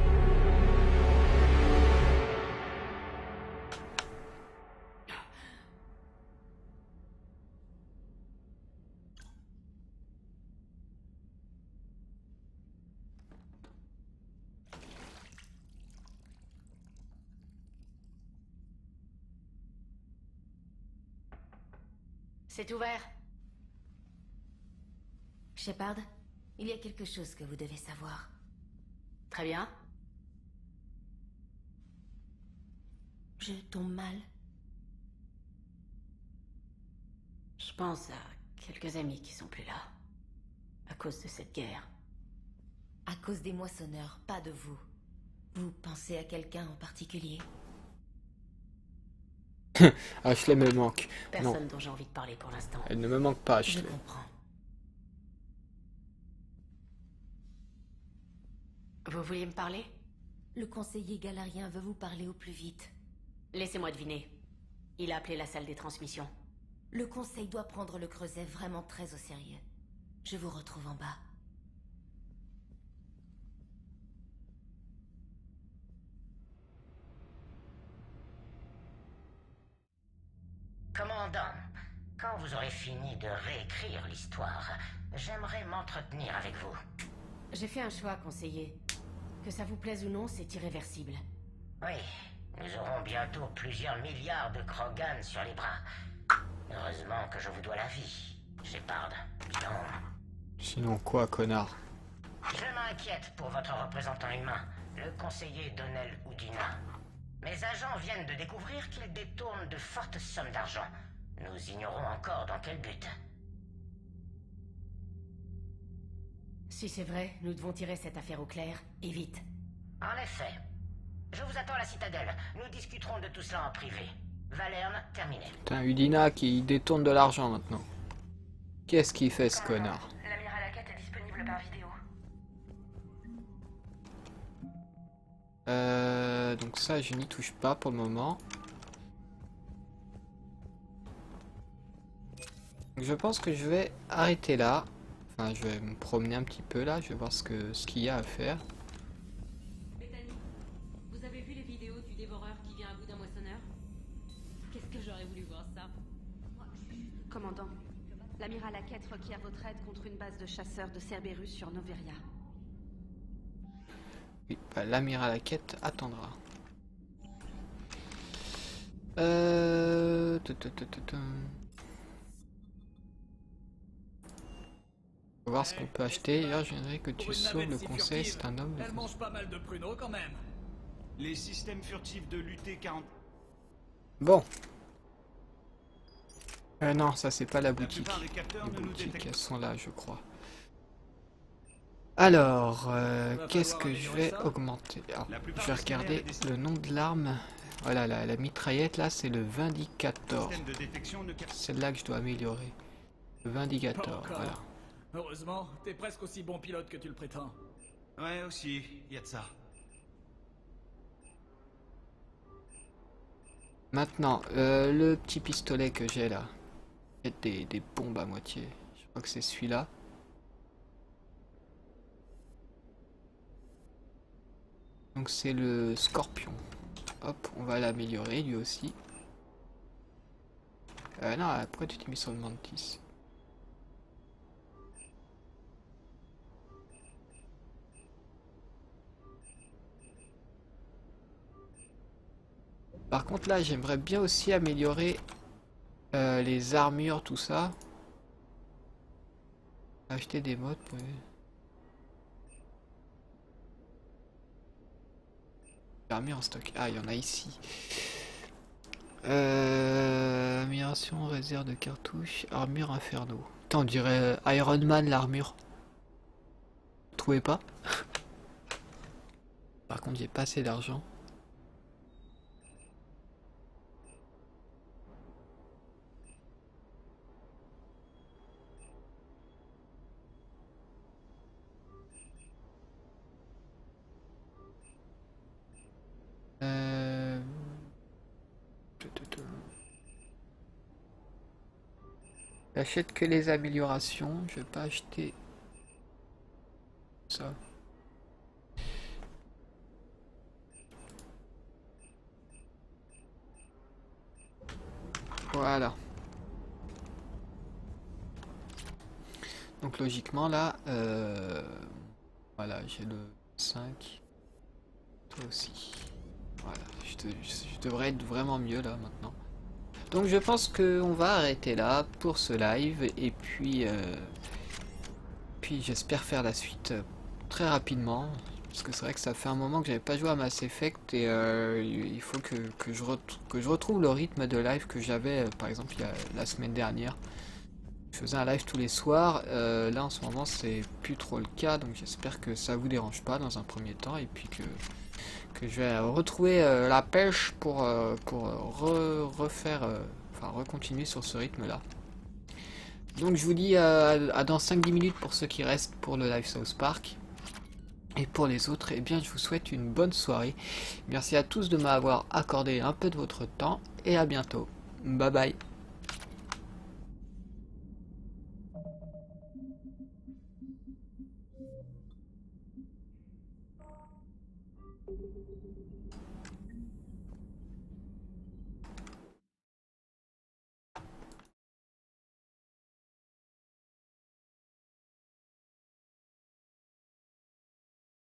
C'est ouvert. Shepard, il y a quelque chose que vous devez savoir. Très bien. Je tombe mal. Je pense à quelques amis qui sont plus là. À cause de cette guerre. À cause des moissonneurs, pas de vous. Vous pensez à quelqu'un en particulier? Ashley me manque. Personne dont j'ai envie de parler pour l'instant. Elle ne me manque pas, Ashley. Je comprends. Vous vouliez me parler? Le conseiller galarien veut vous parler au plus vite. Laissez-moi deviner. Il a appelé la salle des transmissions. Le conseil doit prendre le creuset vraiment très au sérieux. Je vous retrouve en bas. Commandant, quand vous aurez fini de réécrire l'histoire, j'aimerais m'entretenir avec vous. J'ai fait un choix, conseiller. Que ça vous plaise ou non, c'est irréversible. Oui, nous aurons bientôt plusieurs milliards de Krogan sur les bras. Heureusement que je vous dois la vie. Shepard, sinon... Sinon quoi, connard? Je m'inquiète pour votre représentant humain, le conseiller Donnel Udina. Mes agents viennent de découvrir qu'il détourne de fortes sommes d'argent. Nous ignorons encore dans quel but. Si c'est vrai, nous devons tirer cette affaire au clair, et vite. En effet. Je vous attends à la citadelle. Nous discuterons de tout cela en privé. Valerne, terminé. Putain, Udina qui détourne de l'argent maintenant. Qu'est-ce qu'il fait, ce connard? L'amiral Hackett est disponible par vidéo. Donc ça, je n'y touche pas pour le moment. Je pense que je vais arrêter là. Enfin, je vais me promener un petit peu là. Je vais voir ce qu'il y a à faire. Bethany, vous avez vu les vidéos du dévoreur qui vient à bout d'un moissonneur? Qu'est-ce que j'aurais voulu voir ça? Commandant, l'amiral Hackett requiert votre aide contre une base de chasseurs de Cerberus sur Noveria. Oui, bah, l'amiral Hackett attendra. On va voir ce qu'on peut acheter. D'ailleurs, je voudrais que tu sauves le conseil, c'est un homme. Elle mange pas mal de pruneaux quand même. Les systèmes furtifs de l'UT-40... Bon. Non, ça c'est pas la boutique. Les boutiques, elles sont là, je crois. Alors, qu'est-ce que je vais augmenter? Alors, je vais regarder le nom de l'arme. Voilà, la mitraillette là, c'est le Vindicator. Celle-là que je dois améliorer. Le Vindicator, voilà. Heureusement, t'es presque aussi bon pilote que tu le prétends. Ouais, aussi, y a de ça. Maintenant, le petit pistolet que j'ai là. Il y a des bombes à moitié. Je crois que c'est celui-là. Donc c'est le Scorpion. Hop, on va l'améliorer lui aussi. Non, pourquoi tu t'es mis sur le Mantis? Par contre là, j'aimerais bien aussi améliorer les armures, tout ça. Acheter des modes pour... Armure en stock. Ah, il y en a ici. Amélioration, réserve de cartouches, armure inferno. Putain, on dirait Iron Man l'armure. Vous trouvez pas? Par contre, j'ai pas assez d'argent. J'achète que les améliorations, je vais pas acheter ça. Voilà. Donc logiquement là, voilà, j'ai le 5. Toi aussi. Voilà, je devrais être vraiment mieux là maintenant. Donc je pense qu'on va arrêter là pour ce live et puis j'espère faire la suite très rapidement parce que c'est vrai que ça fait un moment que j'avais pas joué à Mass Effect et il faut que je retrouve le rythme de live que j'avais par exemple la semaine dernière. Je faisais un live tous les soirs, là en ce moment c'est plus trop le cas, donc j'espère que ça vous dérange pas dans un premier temps et puis que je vais retrouver la pêche pour recontinuer sur ce rythme là. Donc je vous dis à dans 5-10 minutes pour ceux qui restent pour le live South Park. Et pour les autres, eh bien je vous souhaite une bonne soirée. Merci à tous de m'avoir accordé un peu de votre temps et à bientôt. Bye bye.